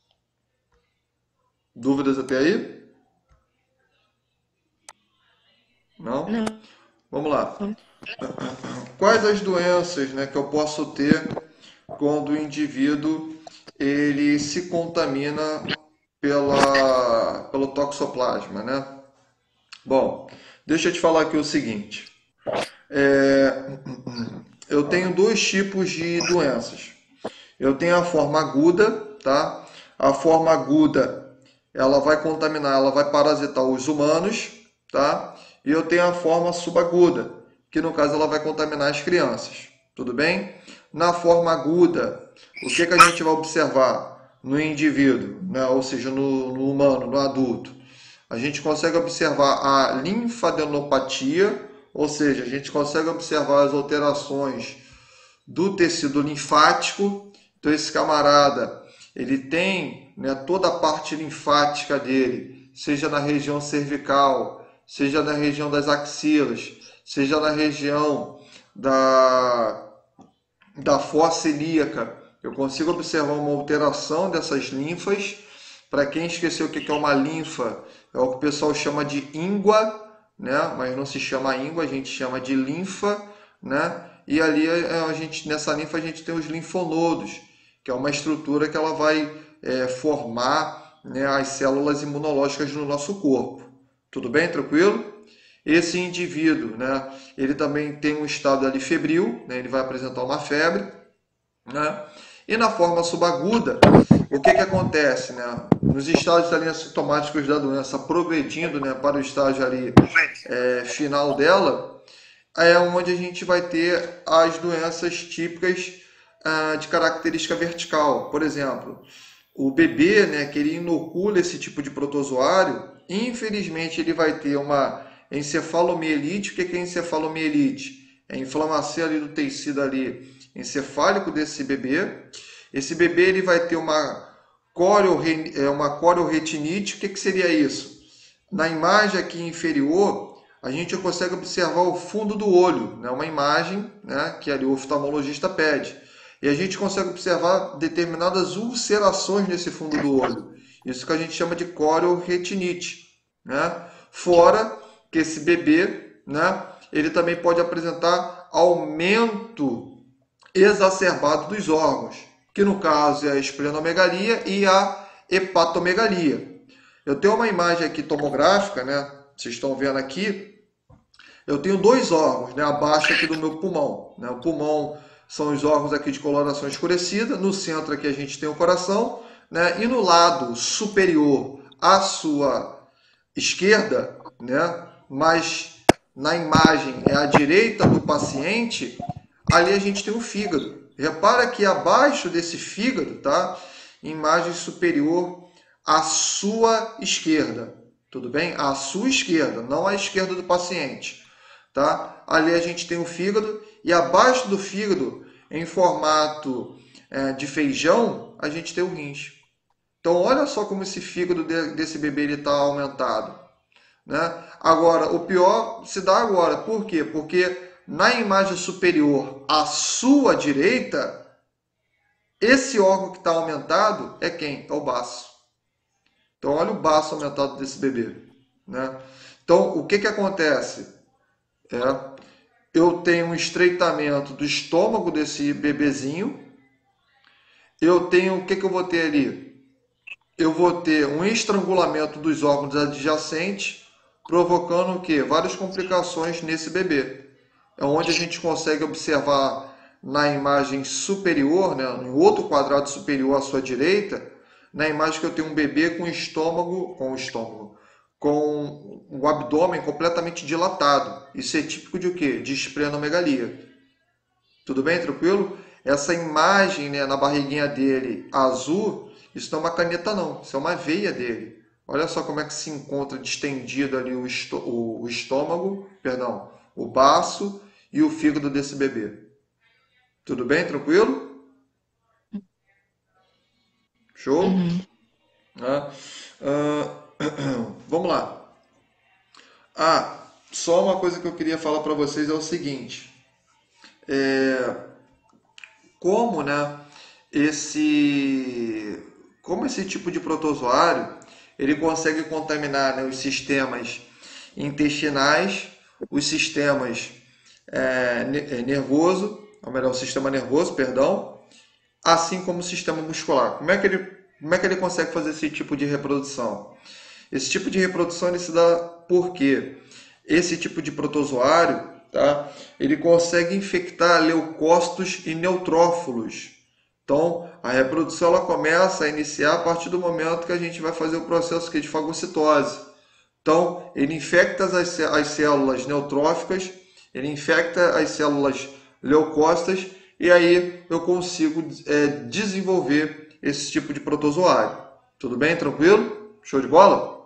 Dúvidas até aí? Não? Não. Vamos lá. Quais as doenças, né, que eu posso ter quando o indivíduo ele se contamina pela, pelo toxoplasma, né? Bom, deixa eu te falar aqui o seguinte. É, eu tenho dois tipos de doenças. Eu tenho a forma aguda, tá? A forma aguda, ela vai contaminar, ela vai parasitar os humanos, tá? E eu tenho a forma subaguda, que no caso ela vai contaminar as crianças. Tudo bem? Na forma aguda, o que, que a gente vai observar no indivíduo, né? Ou seja, no, no humano, no adulto? A gente consegue observar a linfadenopatia, ou seja, a gente consegue observar as alterações do tecido linfático. Então esse camarada, ele tem, né, toda a parte linfática dele, seja na região cervical, seja na região das axilas, seja na região da, da fossa ilíaca. Eu consigo observar uma alteração dessas linfas. Para quem esqueceu o que é uma linfa, é o que o pessoal chama de íngua, né? Mas não se chama íngua, a gente chama de linfa, né? E ali a gente, nessa linfa a gente tem os linfonodos, que é uma estrutura que ela vai é, formar, né, as células imunológicas no nosso corpo. Tudo bem? Tranquilo? Esse indivíduo, né, ele também tem um estado ali febril, né, ele vai apresentar uma febre, né? E na forma subaguda, o que, que acontece, né? Nos estágios ali assintomáticos da doença, progredindo, né, para o estágio ali, é, final dela, é onde a gente vai ter as doenças típicas ah, de característica vertical. Por exemplo, o bebê, né, que ele inocula esse tipo de protozoário, infelizmente ele vai ter uma encefalomielite. O que é encefalomielite? É a inflamação ali do tecido ali encefálico desse bebê. Esse bebê ele vai ter uma coriorretinite. O que, que seria isso? Na imagem aqui inferior, a gente consegue observar o fundo do olho, né? Uma imagem, né, que ali o oftalmologista pede. E a gente consegue observar determinadas ulcerações nesse fundo do olho. Isso que a gente chama de corioretinite, né? Fora que esse bebê, né, ele também pode apresentar aumento exacerbado dos órgãos, que no caso é a esplenomegalia e a hepatomegalia. Eu tenho uma imagem aqui tomográfica, né? Vocês estão vendo aqui. Eu tenho dois órgãos, né, abaixo aqui do meu pulmão, né? O pulmão são os órgãos aqui de coloração escurecida. No centro aqui a gente tem o coração, né? E no lado superior à sua esquerda, né? Mas na imagem é à direita do paciente, ali a gente tem o fígado. Repara que abaixo desse fígado, tá? Imagem superior à sua esquerda. Tudo bem? À sua esquerda, não à esquerda do paciente. Tá? Ali a gente tem o fígado e abaixo do fígado, em formato é, de feijão, a gente tem o rins. Então, olha só como esse fígado de, desse bebê está aumentado. Né? Agora, o pior se dá agora. Por quê? Porque na imagem superior à sua direita, esse órgão que está aumentado é quem? É o baço. Então, olha o baço aumentado desse bebê. Né? Então, o que, que acontece? É, eu tenho um estreitamento do estômago desse bebezinho. Eu tenho, o que, que eu vou ter ali? Eu vou ter um estrangulamento dos órgãos adjacentes, provocando o quê? Várias complicações nesse bebê. É onde a gente consegue observar na imagem superior, né, no outro quadrado superior à sua direita, na imagem que eu tenho um bebê com o estômago, com o estômago, com o abdômen completamente dilatado. Isso é típico de o quê? De esplenomegalia. Tudo bem? Tranquilo? Essa imagem, né, na barriguinha dele azul, isso não é uma caneta não, isso é uma veia dele. Olha só como é que se encontra distendido ali o, estô o estômago, perdão, o baço e o fígado desse bebê. Tudo bem? Tranquilo? Show? Uhum. Ah, ah, vamos lá. Ah, só uma coisa que eu queria falar para vocês é o seguinte. É, como, né, esse, como esse tipo de protozoário ele consegue contaminar, né, os sistemas intestinais, os sistemas é, nervoso, ou melhor, o sistema nervoso, perdão, assim como o sistema muscular. Como é que ele, como é que ele consegue fazer esse tipo de reprodução? Esse tipo de reprodução ele se dá porque esse tipo de protozoário, tá, ele consegue infectar leucócitos e neutrófilos. Então, a reprodução ela começa a iniciar a partir do momento que a gente vai fazer o processo de fagocitose. Então, ele infecta as, as células neutróficas, ele infecta as células leucócitas, e aí eu consigo é, desenvolver esse tipo de protozoário. Tudo bem? Tranquilo? Show de bola?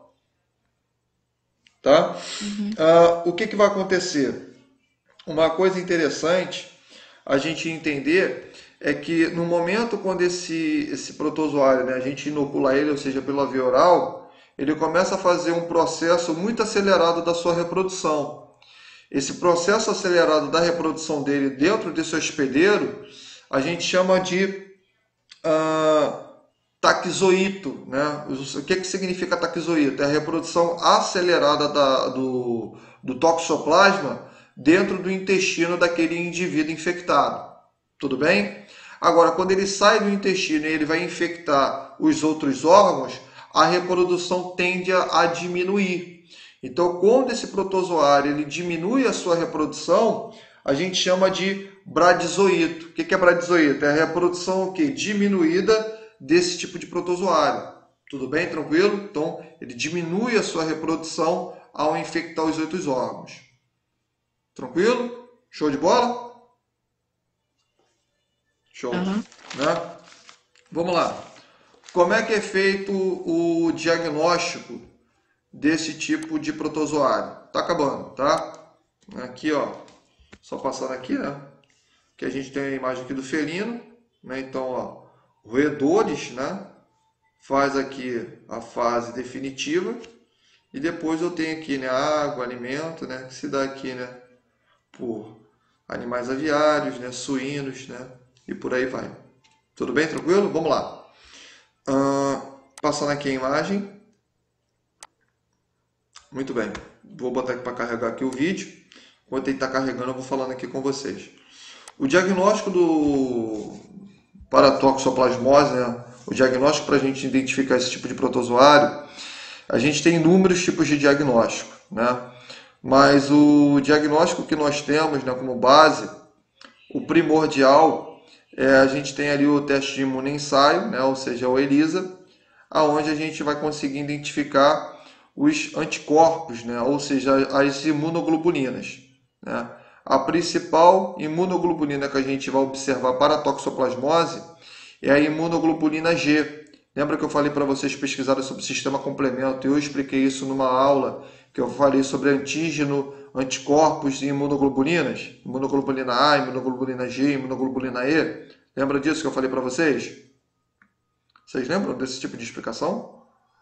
Tá? Uhum. Ah, o que, que vai acontecer? Uma coisa interessante a gente entender é que no momento quando esse, esse protozoário, né, a gente inocula ele, ou seja, pela via oral, ele começa a fazer um processo muito acelerado da sua reprodução. Esse processo acelerado da reprodução dele dentro desse hospedeiro, a gente chama de ah, taquizoíto, né? O que, que significa taquizoíto? É a reprodução acelerada da, do, do toxoplasma dentro do intestino daquele indivíduo infectado. Tudo bem? Agora, quando ele sai do intestino e ele vai infectar os outros órgãos, a reprodução tende a diminuir. Então, quando esse protozoário ele diminui a sua reprodução, a gente chama de bradizoíto. O que é bradizoíto? É a reprodução o quê? Diminuída desse tipo de protozoário. Tudo bem? Tranquilo? Então, ele diminui a sua reprodução ao infectar os outros órgãos. Tranquilo? Show de bola? Show. Uhum. Né? Vamos lá. Como é que é feito o diagnóstico desse tipo de protozoário? Tá acabando, tá? Aqui, ó. Só passando aqui, né? Que a gente tem a imagem aqui do felino, né? Então, ó, roedores, né? Faz aqui a fase definitiva. E depois eu tenho aqui, né, água, alimento, né, que se dá aqui, né, por animais aviários, né, suínos, né, e por aí vai. Tudo bem, tranquilo? Vamos lá. Ah, passando aqui a imagem. Muito bem. Vou botar aqui para carregar aqui o vídeo. Enquanto ele está carregando, eu vou falando aqui com vocês. O diagnóstico do paratoxoplasmose, né, o diagnóstico para a gente identificar esse tipo de protozoário, a gente tem inúmeros tipos de diagnóstico, né? Mas o diagnóstico que nós temos, né, como base, o primordial, é, a gente tem ali o teste de imunoensaio, né, ou seja, o ELISA, aonde a gente vai conseguir identificar os anticorpos, né, ou seja, as imunoglobulinas, né? A principal imunoglobulina que a gente vai observar para a toxoplasmose é a imunoglobulina G. Lembra que eu falei para vocês pesquisarem sobre o sistema complemento? Eu expliquei isso numa aula que eu falei sobre antígeno, anticorpos e imunoglobulinas. Imunoglobulina A, imunoglobulina G, imunoglobulina E. Lembra disso que eu falei para vocês? Vocês lembram desse tipo de explicação?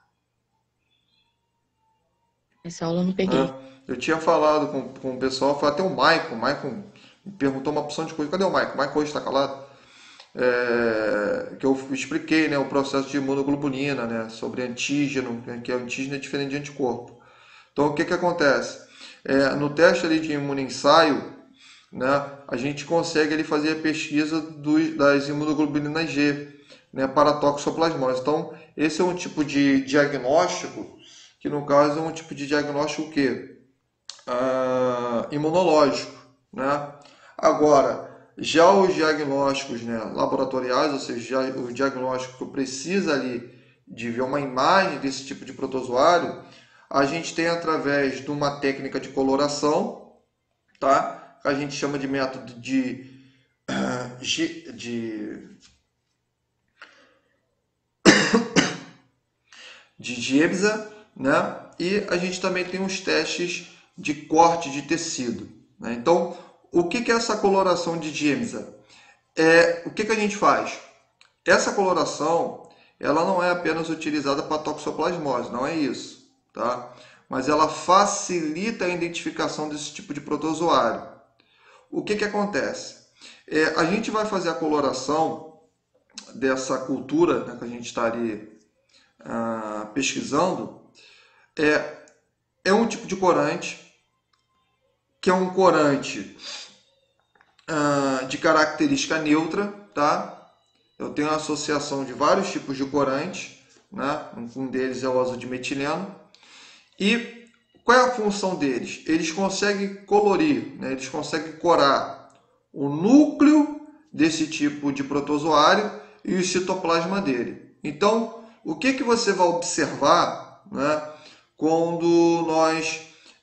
Essa aula eu não peguei. É, eu tinha falado com, com o pessoal, foi até o Maicon. O Maicon me perguntou uma opção de coisa. Cadê o Maicon? O Maicon hoje está calado. É, que eu expliquei, né, o processo de imunoglobulina, né, sobre antígeno, que é antígeno é diferente de anticorpo. Então, o que, que acontece? É, no teste ali de imunoensaio, né, a gente consegue ali, fazer a pesquisa dos, das imunoglobulinas G, né, para a toxoplasmose. Então, esse é um tipo de diagnóstico, que no caso é um tipo de diagnóstico o quê? Ah, imunológico, né? Agora, já os diagnósticos, né, laboratoriais, ou seja, o diagnóstico que eu preciso ali de ver uma imagem desse tipo de protozoário, a gente tem através de uma técnica de coloração, tá? Que a gente chama de método de, de, de Giemsa, né? E a gente também tem os testes de corte de tecido, né? Então, o que é essa coloração de Giemsa? É, o que, que a gente faz? Essa coloração, ela não é apenas utilizada para toxoplasmose, não é isso, tá? Mas ela facilita a identificação desse tipo de protozoário. O que, que acontece? É, a gente vai fazer a coloração dessa cultura, né, que a gente está ali ah, pesquisando. É, é um tipo de corante, que é um corante ah, de característica neutra, tá? Eu tenho uma associação de vários tipos de corante, né? Um deles é o azul de metileno. E qual é a função deles? Eles conseguem colorir, né? Eles conseguem corar o núcleo desse tipo de protozoário e o citoplasma dele. Então, o que, que você vai observar, né, quando nós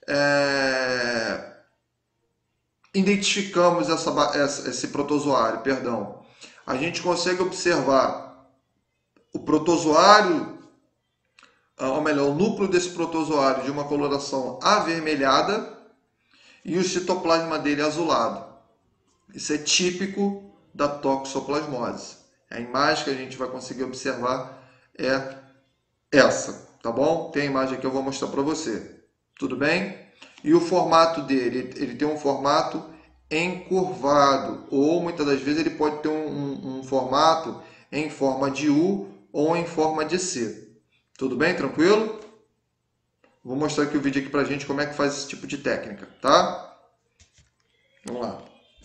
é, identificamos essa, essa, esse protozoário? Perdão. A gente consegue observar o protozoário, ou melhor, o núcleo desse protozoário de uma coloração avermelhada e o citoplasma dele azulado. Isso é típico da toxoplasmose. A imagem que a gente vai conseguir observar é essa, tá bom? Tem a imagem que eu vou mostrar para você. Tudo bem? E o formato dele, ele tem um formato encurvado, ou muitas das vezes ele pode ter um, um, um formato em forma de U ou em forma de C. Tudo bem? Tranquilo? Vou mostrar aqui o vídeo aqui pra gente como é que faz esse tipo de técnica, tá? Vamos lá.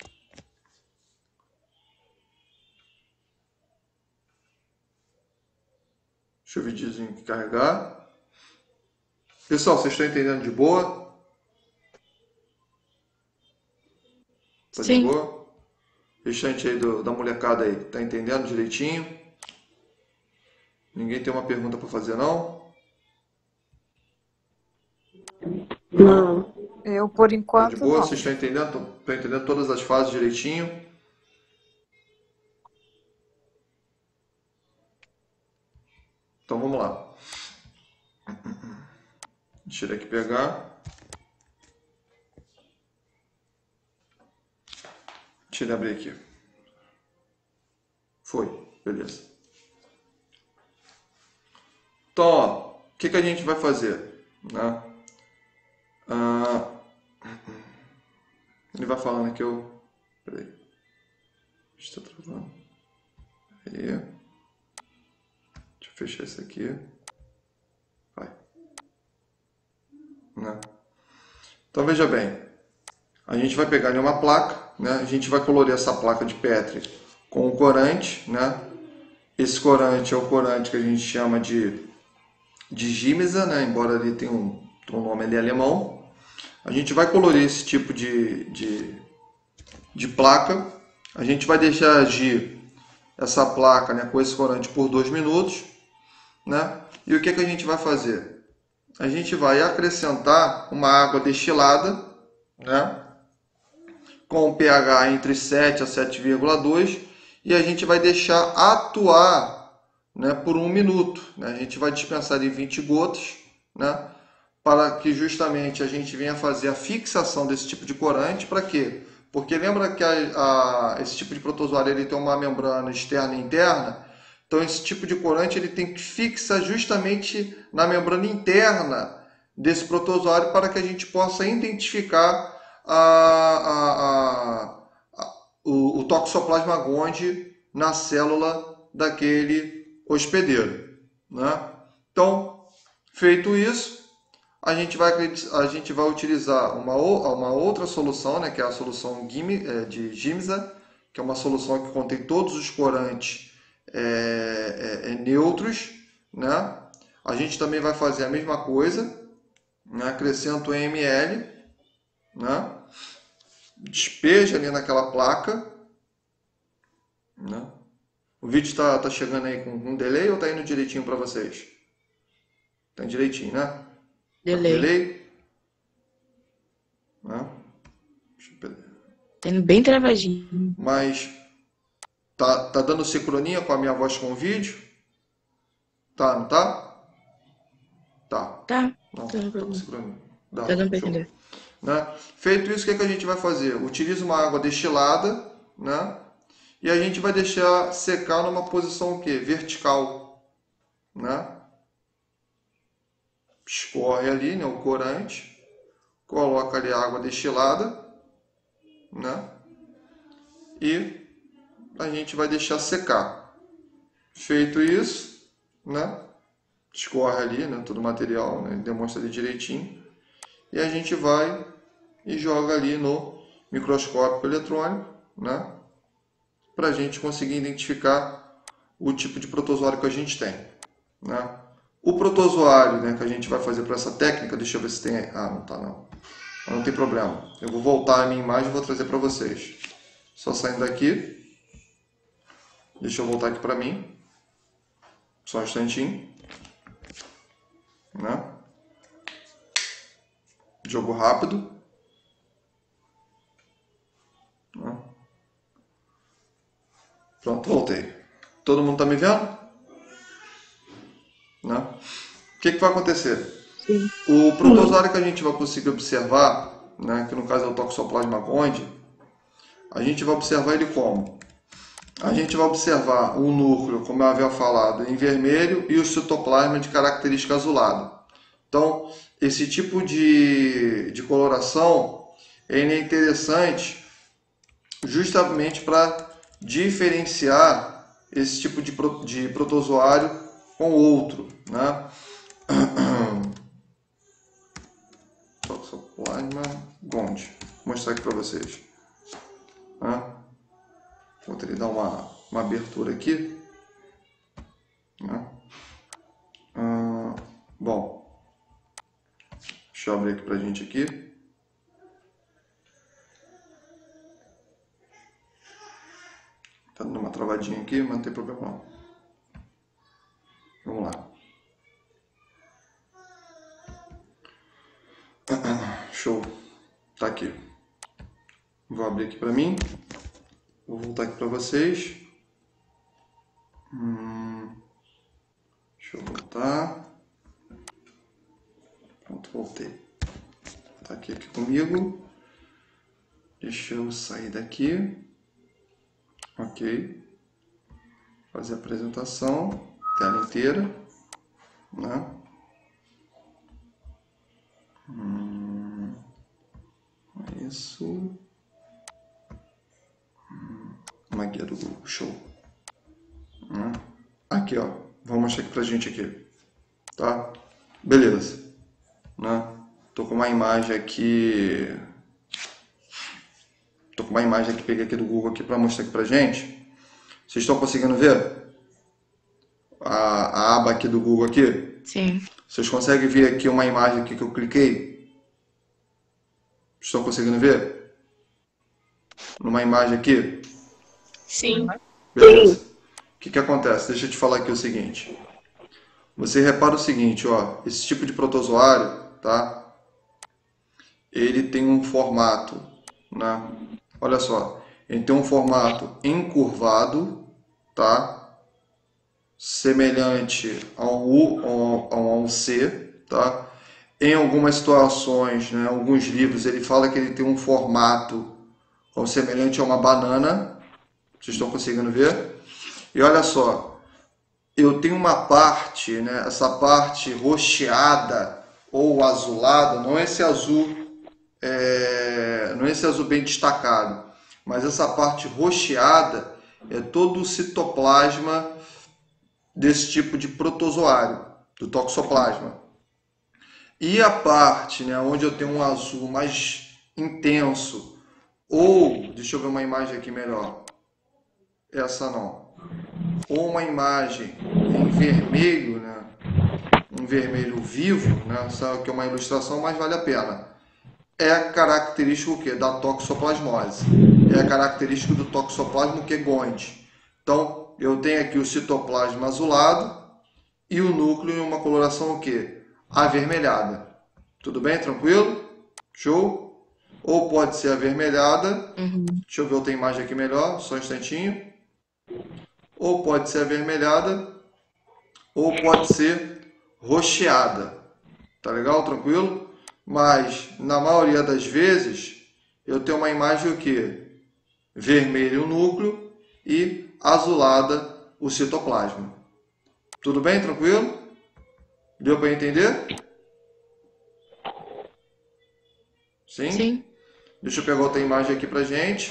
Deixa o videozinho aqui carregar. Pessoal, vocês estão entendendo de boa? Tá de Sim. boa? O restante aí do, da molecada aí, tá entendendo direitinho? Ninguém tem uma pergunta para fazer, não? Não. Eu, por Tá de enquanto, boa? não. Vocês estão entendendo? Estão entendendo todas as fases direitinho? Então vamos lá. Deixa eu aqui pegar. Deixa eu abrir aqui. Foi, beleza. Então, ó, o que, que a gente vai fazer? né? Ah, ele vai falando que eu... Peraí. Está travando. Aí. Deixa eu fechar isso aqui. Vai. Né? Então veja bem. A gente vai pegar ali uma placa, né? A gente vai colorir essa placa de Petri com o corante, né? Esse corante é o corante que a gente chama de, de Gimesa, né? Embora ele tenha um, um nome ali alemão. A gente vai colorir esse tipo de, de, de placa. A gente vai deixar agir essa placa, né, com esse corante por dois minutos. Né? E o que, que a gente vai fazer? A gente vai acrescentar uma água destilada, né? Com pH entre sete a sete vírgula dois, e a gente vai deixar atuar, né, por um minuto. Né? A gente vai dispensar em vinte gotas, né, para que justamente a gente venha fazer a fixação desse tipo de corante. Para quê? Porque lembra que a, a, esse tipo de protozoário ele tem uma membrana externa e interna. Então esse tipo de corante ele tem que fixar justamente na membrana interna desse protozoário para que a gente possa identificar A, a, a, a, o, o Toxoplasma gondii na célula daquele hospedeiro. Né? Então, feito isso, a gente vai, a gente vai utilizar uma, uma outra solução, né, que é a solução de Gimesa, que é uma solução que contém todos os corantes é, é, é, neutros. Né? A gente também vai fazer a mesma coisa, né? Acrescento em ml, né? Despeja ali naquela placa, né? O vídeo está tá chegando aí com um delay ou está indo direitinho para vocês? Está indo direitinho, né? Delay. Delay? Né? Tá indo bem travadinho. Mas tá, tá dando sincronia com a minha voz com o vídeo? Tá, não tá? Tá. Tá. Não, Tá tá com sincronia. Dá, Tá dando pra show. entender. Né? Feito isso, o que, é que a gente vai fazer? Utiliza uma água destilada, né? E a gente vai deixar secar numa posição o quê? Vertical, né? Escorre ali, né, o corante, coloca ali a água destilada, né? E a gente vai deixar secar. Feito isso, né? Escorre ali, né, todo o material, né? Demonstra ali direitinho. E a gente vai e joga ali no microscópio eletrônico, né? Para a gente conseguir identificar o tipo de protozoário que a gente tem. Né? O protozoário, né, que a gente vai fazer para essa técnica, deixa eu ver se tem... Ah, não tá não. Não tem problema. Eu vou voltar a minha imagem e vou trazer para vocês. Só saindo daqui. Deixa eu voltar aqui para mim. Só um instantinho. Né? Jogo rápido. Né? Pronto, voltei. Todo mundo está me vendo? Né? O que, que vai acontecer? Sim. O protozoário que a gente vai conseguir observar, né, que no caso é o Toxoplasma gondii, a gente vai observar ele como? A gente vai observar o núcleo, como eu havia falado, em vermelho e o citoplasma de característica azulada. Então, esse tipo de, de coloração ele é interessante justamente para diferenciar esse tipo de, de protozoário com outro. Né? Toxoplasma gondii. Vou mostrar aqui para vocês. Né? Vou ter que dar uma, uma abertura aqui. Né? Ah, bom, deixa eu abrir aqui pra gente aqui. Tá dando uma travadinha aqui, mas não tem problema não. Vamos lá. Show. Tá aqui. Vou abrir aqui pra mim. Vou voltar aqui para vocês. Hum, deixa eu voltar. Pronto, voltei. Tá aqui, aqui comigo. Deixa eu sair daqui. Ok. Fazer a apresentação. Tela inteira. Né? Isso. Uma guia do Google. Show. Hum. Aqui, ó. Vou mostrar aqui pra gente aqui. Tá? Beleza. Né? Tô com uma imagem aqui. Tô com uma imagem aqui, peguei aqui do Google aqui para mostrar aqui pra gente. Vocês estão conseguindo ver a, a aba aqui do Google aqui? Sim. Vocês conseguem ver aqui uma imagem aqui que eu cliquei? Estão conseguindo ver? Numa imagem aqui? Sim. Beleza. O que que acontece? Deixa eu te falar aqui o seguinte. Você repara o seguinte, ó, esse tipo de protozoário, tá? Ele tem um formato, né? Olha só, ele tem um formato encurvado, tá? Semelhante ao U ou ao um C, tá? Em algumas situações, né, alguns livros, ele fala que ele tem um formato como semelhante a uma banana. Vocês estão conseguindo ver? E olha só, eu tenho uma parte, né, essa parte roxeada ou azulada, não esse azul, é, não esse azul bem destacado, mas essa parte roxeada é todo o citoplasma desse tipo de protozoário, do toxoplasma. E a parte, né, onde eu tenho um azul mais intenso, ou, deixa eu ver uma imagem aqui melhor, essa não, ou uma imagem em vermelho, né, um vermelho vivo, né, sabe que é uma ilustração, mas vale a pena. É característico o quê? Da toxoplasmose. É característico do toxoplasma que é gondii. Então, eu tenho aqui o citoplasma azulado e o núcleo em uma coloração o quê? Avermelhada. Tudo bem? Tranquilo? Show? Ou pode ser avermelhada. Uhum. Deixa eu ver outra imagem aqui melhor, só um instantinho. Ou pode ser avermelhada, ou pode ser roxeada. Tá legal? Tranquilo? Mas, na maioria das vezes, eu tenho uma imagem o quê? Vermelho o núcleo e azulada o citoplasma. Tudo bem? Tranquilo? Deu para entender? Sim? Sim. Deixa eu pegar outra imagem aqui pra gente.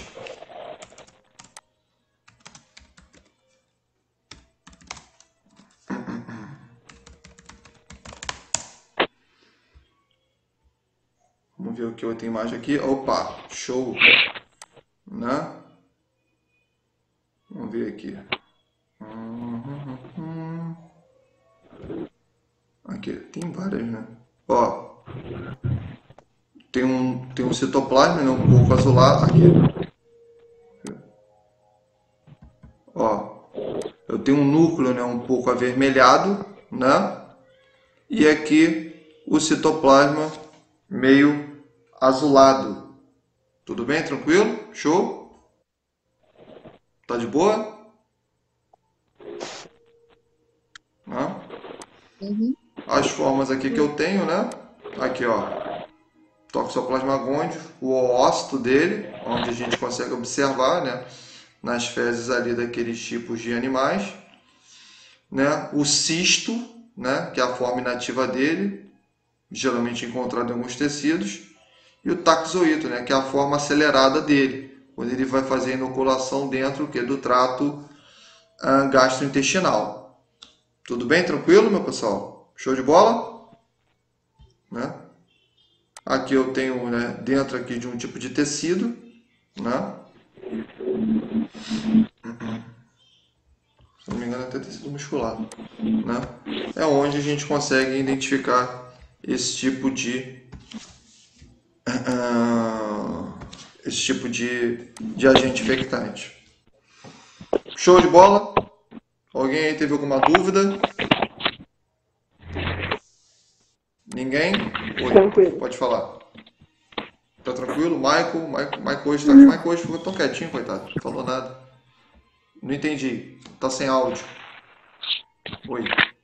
Vamos ver o que outra imagem aqui. Opa, show. Né? Vamos ver aqui. Aqui, tem várias, né? Ó, tem um, tem um citoplasma, né? Um pouco azulado. Aqui. Ó, eu tenho um núcleo, né? Um pouco avermelhado, né? E aqui o citoplasma meio azulado. Tudo bem? Tranquilo? Show? Tá de boa? Né? Uhum. As formas aqui que eu tenho, né? Aqui, ó. Toxoplasma gondii, o oócito dele, onde a gente consegue observar, né? Nas fezes ali daqueles tipos de animais, né? O cisto, né? Que é a forma inativa dele, geralmente encontrado em alguns tecidos, e o taxoído, né? Que é a forma acelerada dele, quando ele vai fazer a inoculação dentro que, do trato ah, gastrointestinal. Tudo bem? Tranquilo, meu pessoal? Show de bola? Né? Aqui eu tenho, né, dentro aqui de um tipo de tecido, né? Se não me engano, até tecido muscular, né? É onde a gente consegue identificar esse tipo de uh, esse tipo de, de agente infectante. Show de bola? Alguém aí teve alguma dúvida? Ninguém? Oi, Tranquilo. pode falar. Tá tranquilo? Michael, Michael, Michael hoje tá, Michael hoje ficou tão quietinho, coitado. Não falou nada. Não entendi. Tá sem áudio. Oi.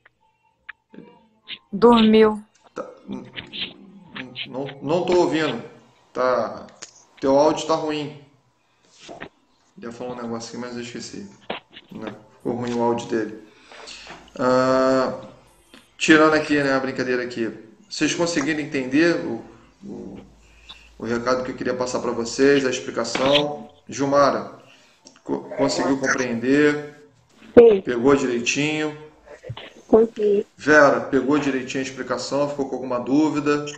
Dormiu. Tá, não, não tô ouvindo. Tá, teu áudio tá ruim. Ia falar um negócio aqui, mas eu esqueci. Né? Ficou ruim o áudio dele. Ah, tirando aqui, né, a brincadeira aqui. Vocês conseguiram entender o, o, o recado que eu queria passar para vocês, a explicação. Gilmara, co- conseguiu compreender? Sim, Pegou direitinho? consegui. Vera, pegou direitinho a explicação? Ficou com alguma dúvida?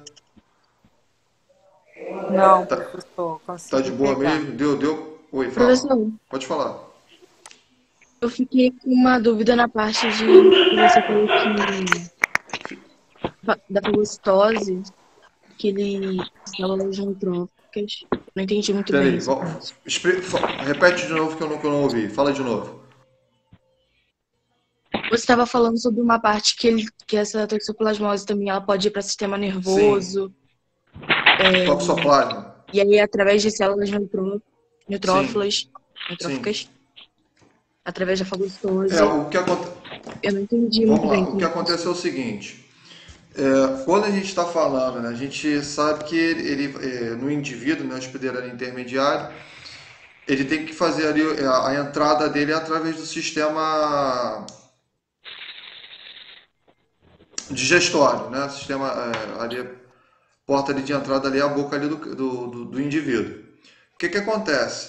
Não, Tá, professor, tá de consegui boa pegar. mesmo? Deu, deu? Oi, fala. Professor, Pode falar. eu fiquei com uma dúvida na parte de que você falou que fa- da fagocitose, que ele células neutróficas. Não entendi muito bem Peraí, essa vol- parte. expli- fa- repete de novo que eu não, que eu não ouvi. Fala de novo. Você estava falando sobre uma parte que, ele, que essa toxoplasmose também ela pode ir para o sistema Sim, nervoso, toxoplasma. e aí através de células neutró- Sim, neutrófilas, sim. neutróficas, através da É, fagocitose. o que acontece. Eu não entendi muito Vamos lá. bem O que como acontece é o funciona. seguinte. É, quando a gente está falando, né, a gente sabe que ele, ele, é, no indivíduo, né, hospedeiro intermediário, ele tem que fazer ali a, a entrada dele através do sistema digestório, né? Sistema é, ali, porta ali de entrada ali é a boca ali do, do, do, do indivíduo. O que que acontece?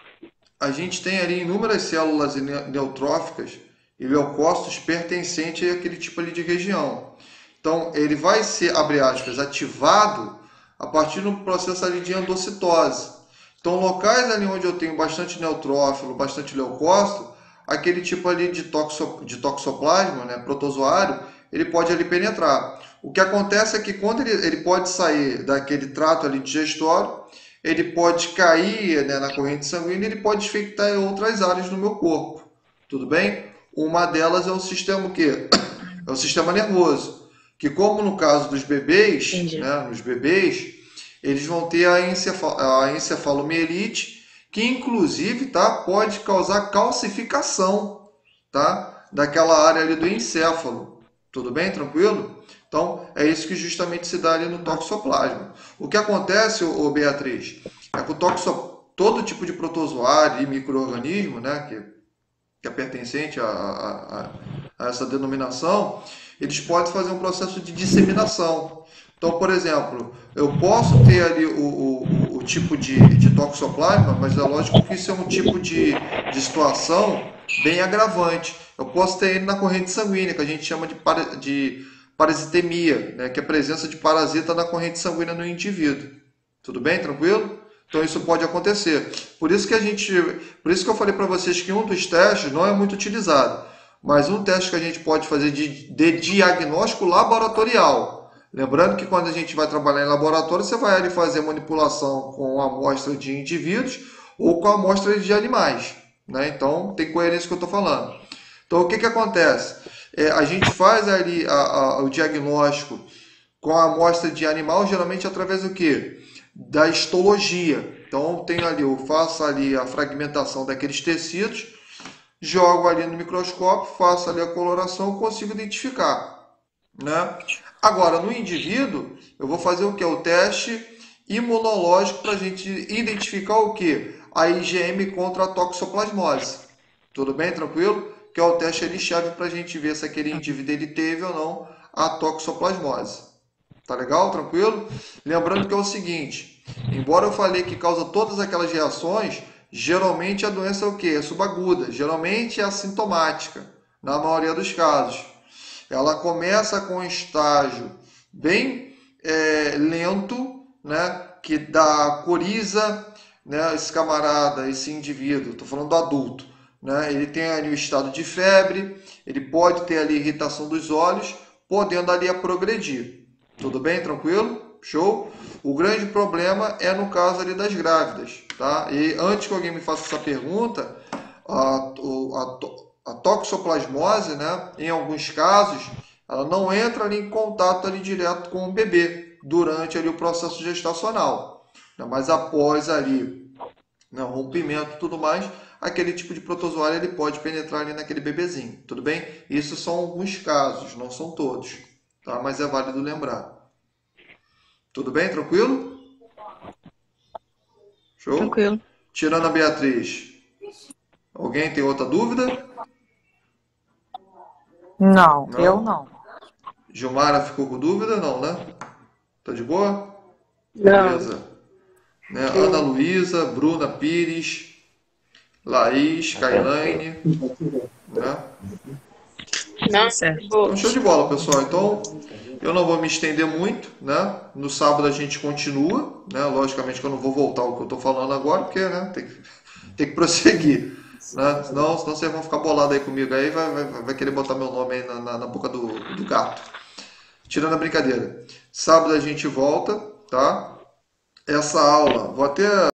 A gente tem ali inúmeras células neutróficas e leucócitos pertencentes àquele tipo ali de região. Então, ele vai ser, abre aspas, ativado a partir do processo ali de endocitose. Então, locais ali onde eu tenho bastante neutrófilo, bastante leucócito, aquele tipo ali de, toxo, de toxoplasma, né, protozoário, ele pode ali penetrar. O que acontece é que quando ele, ele pode sair daquele trato ali digestório, ele pode cair, né, na corrente sanguínea, ele pode infectar em outras áreas do meu corpo. Tudo bem? Uma delas é o sistema o quê? É o sistema nervoso, que como no caso dos bebês, Entendi. né, nos bebês, eles vão ter a, encefal a encefalomielite, que inclusive, tá, pode causar calcificação, tá, daquela área ali do encéfalo. Tudo bem? Tranquilo? Então, é isso que justamente se dá ali no toxoplasma. O que acontece, ô, Beatriz, é que o toxo, todo tipo de protozoário e micro-organismo, né, que, que é pertencente a, a, a essa denominação, eles podem fazer um processo de disseminação. Então, por exemplo, eu posso ter ali o, o, o tipo de, de toxoplasma, mas é lógico que isso é um tipo de, de situação bem agravante. Eu posso ter ele na corrente sanguínea, que a gente chama de, para, de parasitemia, né, que é a presença de parasita na corrente sanguínea no indivíduo. Tudo bem? Tranquilo? Então isso pode acontecer. Por isso que a gente, por isso que eu falei para vocês que um dos testes não é muito utilizado, mas um teste que a gente pode fazer de, de diagnóstico laboratorial. Lembrando que quando a gente vai trabalhar em laboratório, você vai ali fazer manipulação com amostra de indivíduos ou com amostra de animais, né? Então tem coerência com o que eu estou falando. Então o que que acontece? É, a gente faz ali a, a, o diagnóstico com a amostra de animal, geralmente através do quê? Da histologia. Então, tenho ali, eu faço ali a fragmentação daqueles tecidos, jogo ali no microscópio, faço ali a coloração, consigo identificar, né? Agora, no indivíduo, eu vou fazer o que? O teste imunológico para a gente identificar o que? A IgM contra a toxoplasmose. Tudo bem? Tranquilo? Que é o teste ali chave para a gente ver se aquele indivíduo ele teve ou não a toxoplasmose. Tá legal? Tranquilo? Lembrando que é o seguinte, embora eu falei que causa todas aquelas reações, geralmente a doença é o quê? É subaguda, geralmente é assintomática, na maioria dos casos. Ela começa com um estágio bem é, lento, né? Que dá coriza, né? Esse camarada, esse indivíduo, estou falando do adulto, né? Ele tem ali o estado de febre, ele pode ter ali irritação dos olhos, podendo ali a progredir. Tudo bem? Tranquilo? Show? O grande problema é no caso ali das grávidas, tá? E antes que alguém me faça essa pergunta, a, a, a toxoplasmose, né, em alguns casos, ela não entra ali em contato ali direto com o bebê durante ali o processo gestacional, né? Mas após ali, né, o rompimento e tudo mais, aquele tipo de protozoário ele pode penetrar ali naquele bebezinho, tudo bem? Isso são alguns casos, não são todos, tá? Mas é válido lembrar. Tudo bem? Tranquilo? Show? Tranquilo. Tirando a Beatriz, alguém tem outra dúvida? Não, Não? eu não. Gilmara ficou com dúvida? Não, né? Tá de boa? Não. Beleza. né? Ana Luísa, Bruna Pires, Laís, Kailane, né? Não, Certo. vou. Então, show de bola, pessoal. Então, eu não vou me estender muito, né? No sábado a gente continua, né? Logicamente que eu não vou voltar ao que eu estou falando agora, porque, né, tem que, tem que prosseguir, né? Senão, senão vocês vão ficar bolados aí comigo aí, vai, vai, vai querer botar meu nome aí na, na, na boca do, do gato. Tirando a brincadeira. Sábado a gente volta, tá? Essa aula, vou até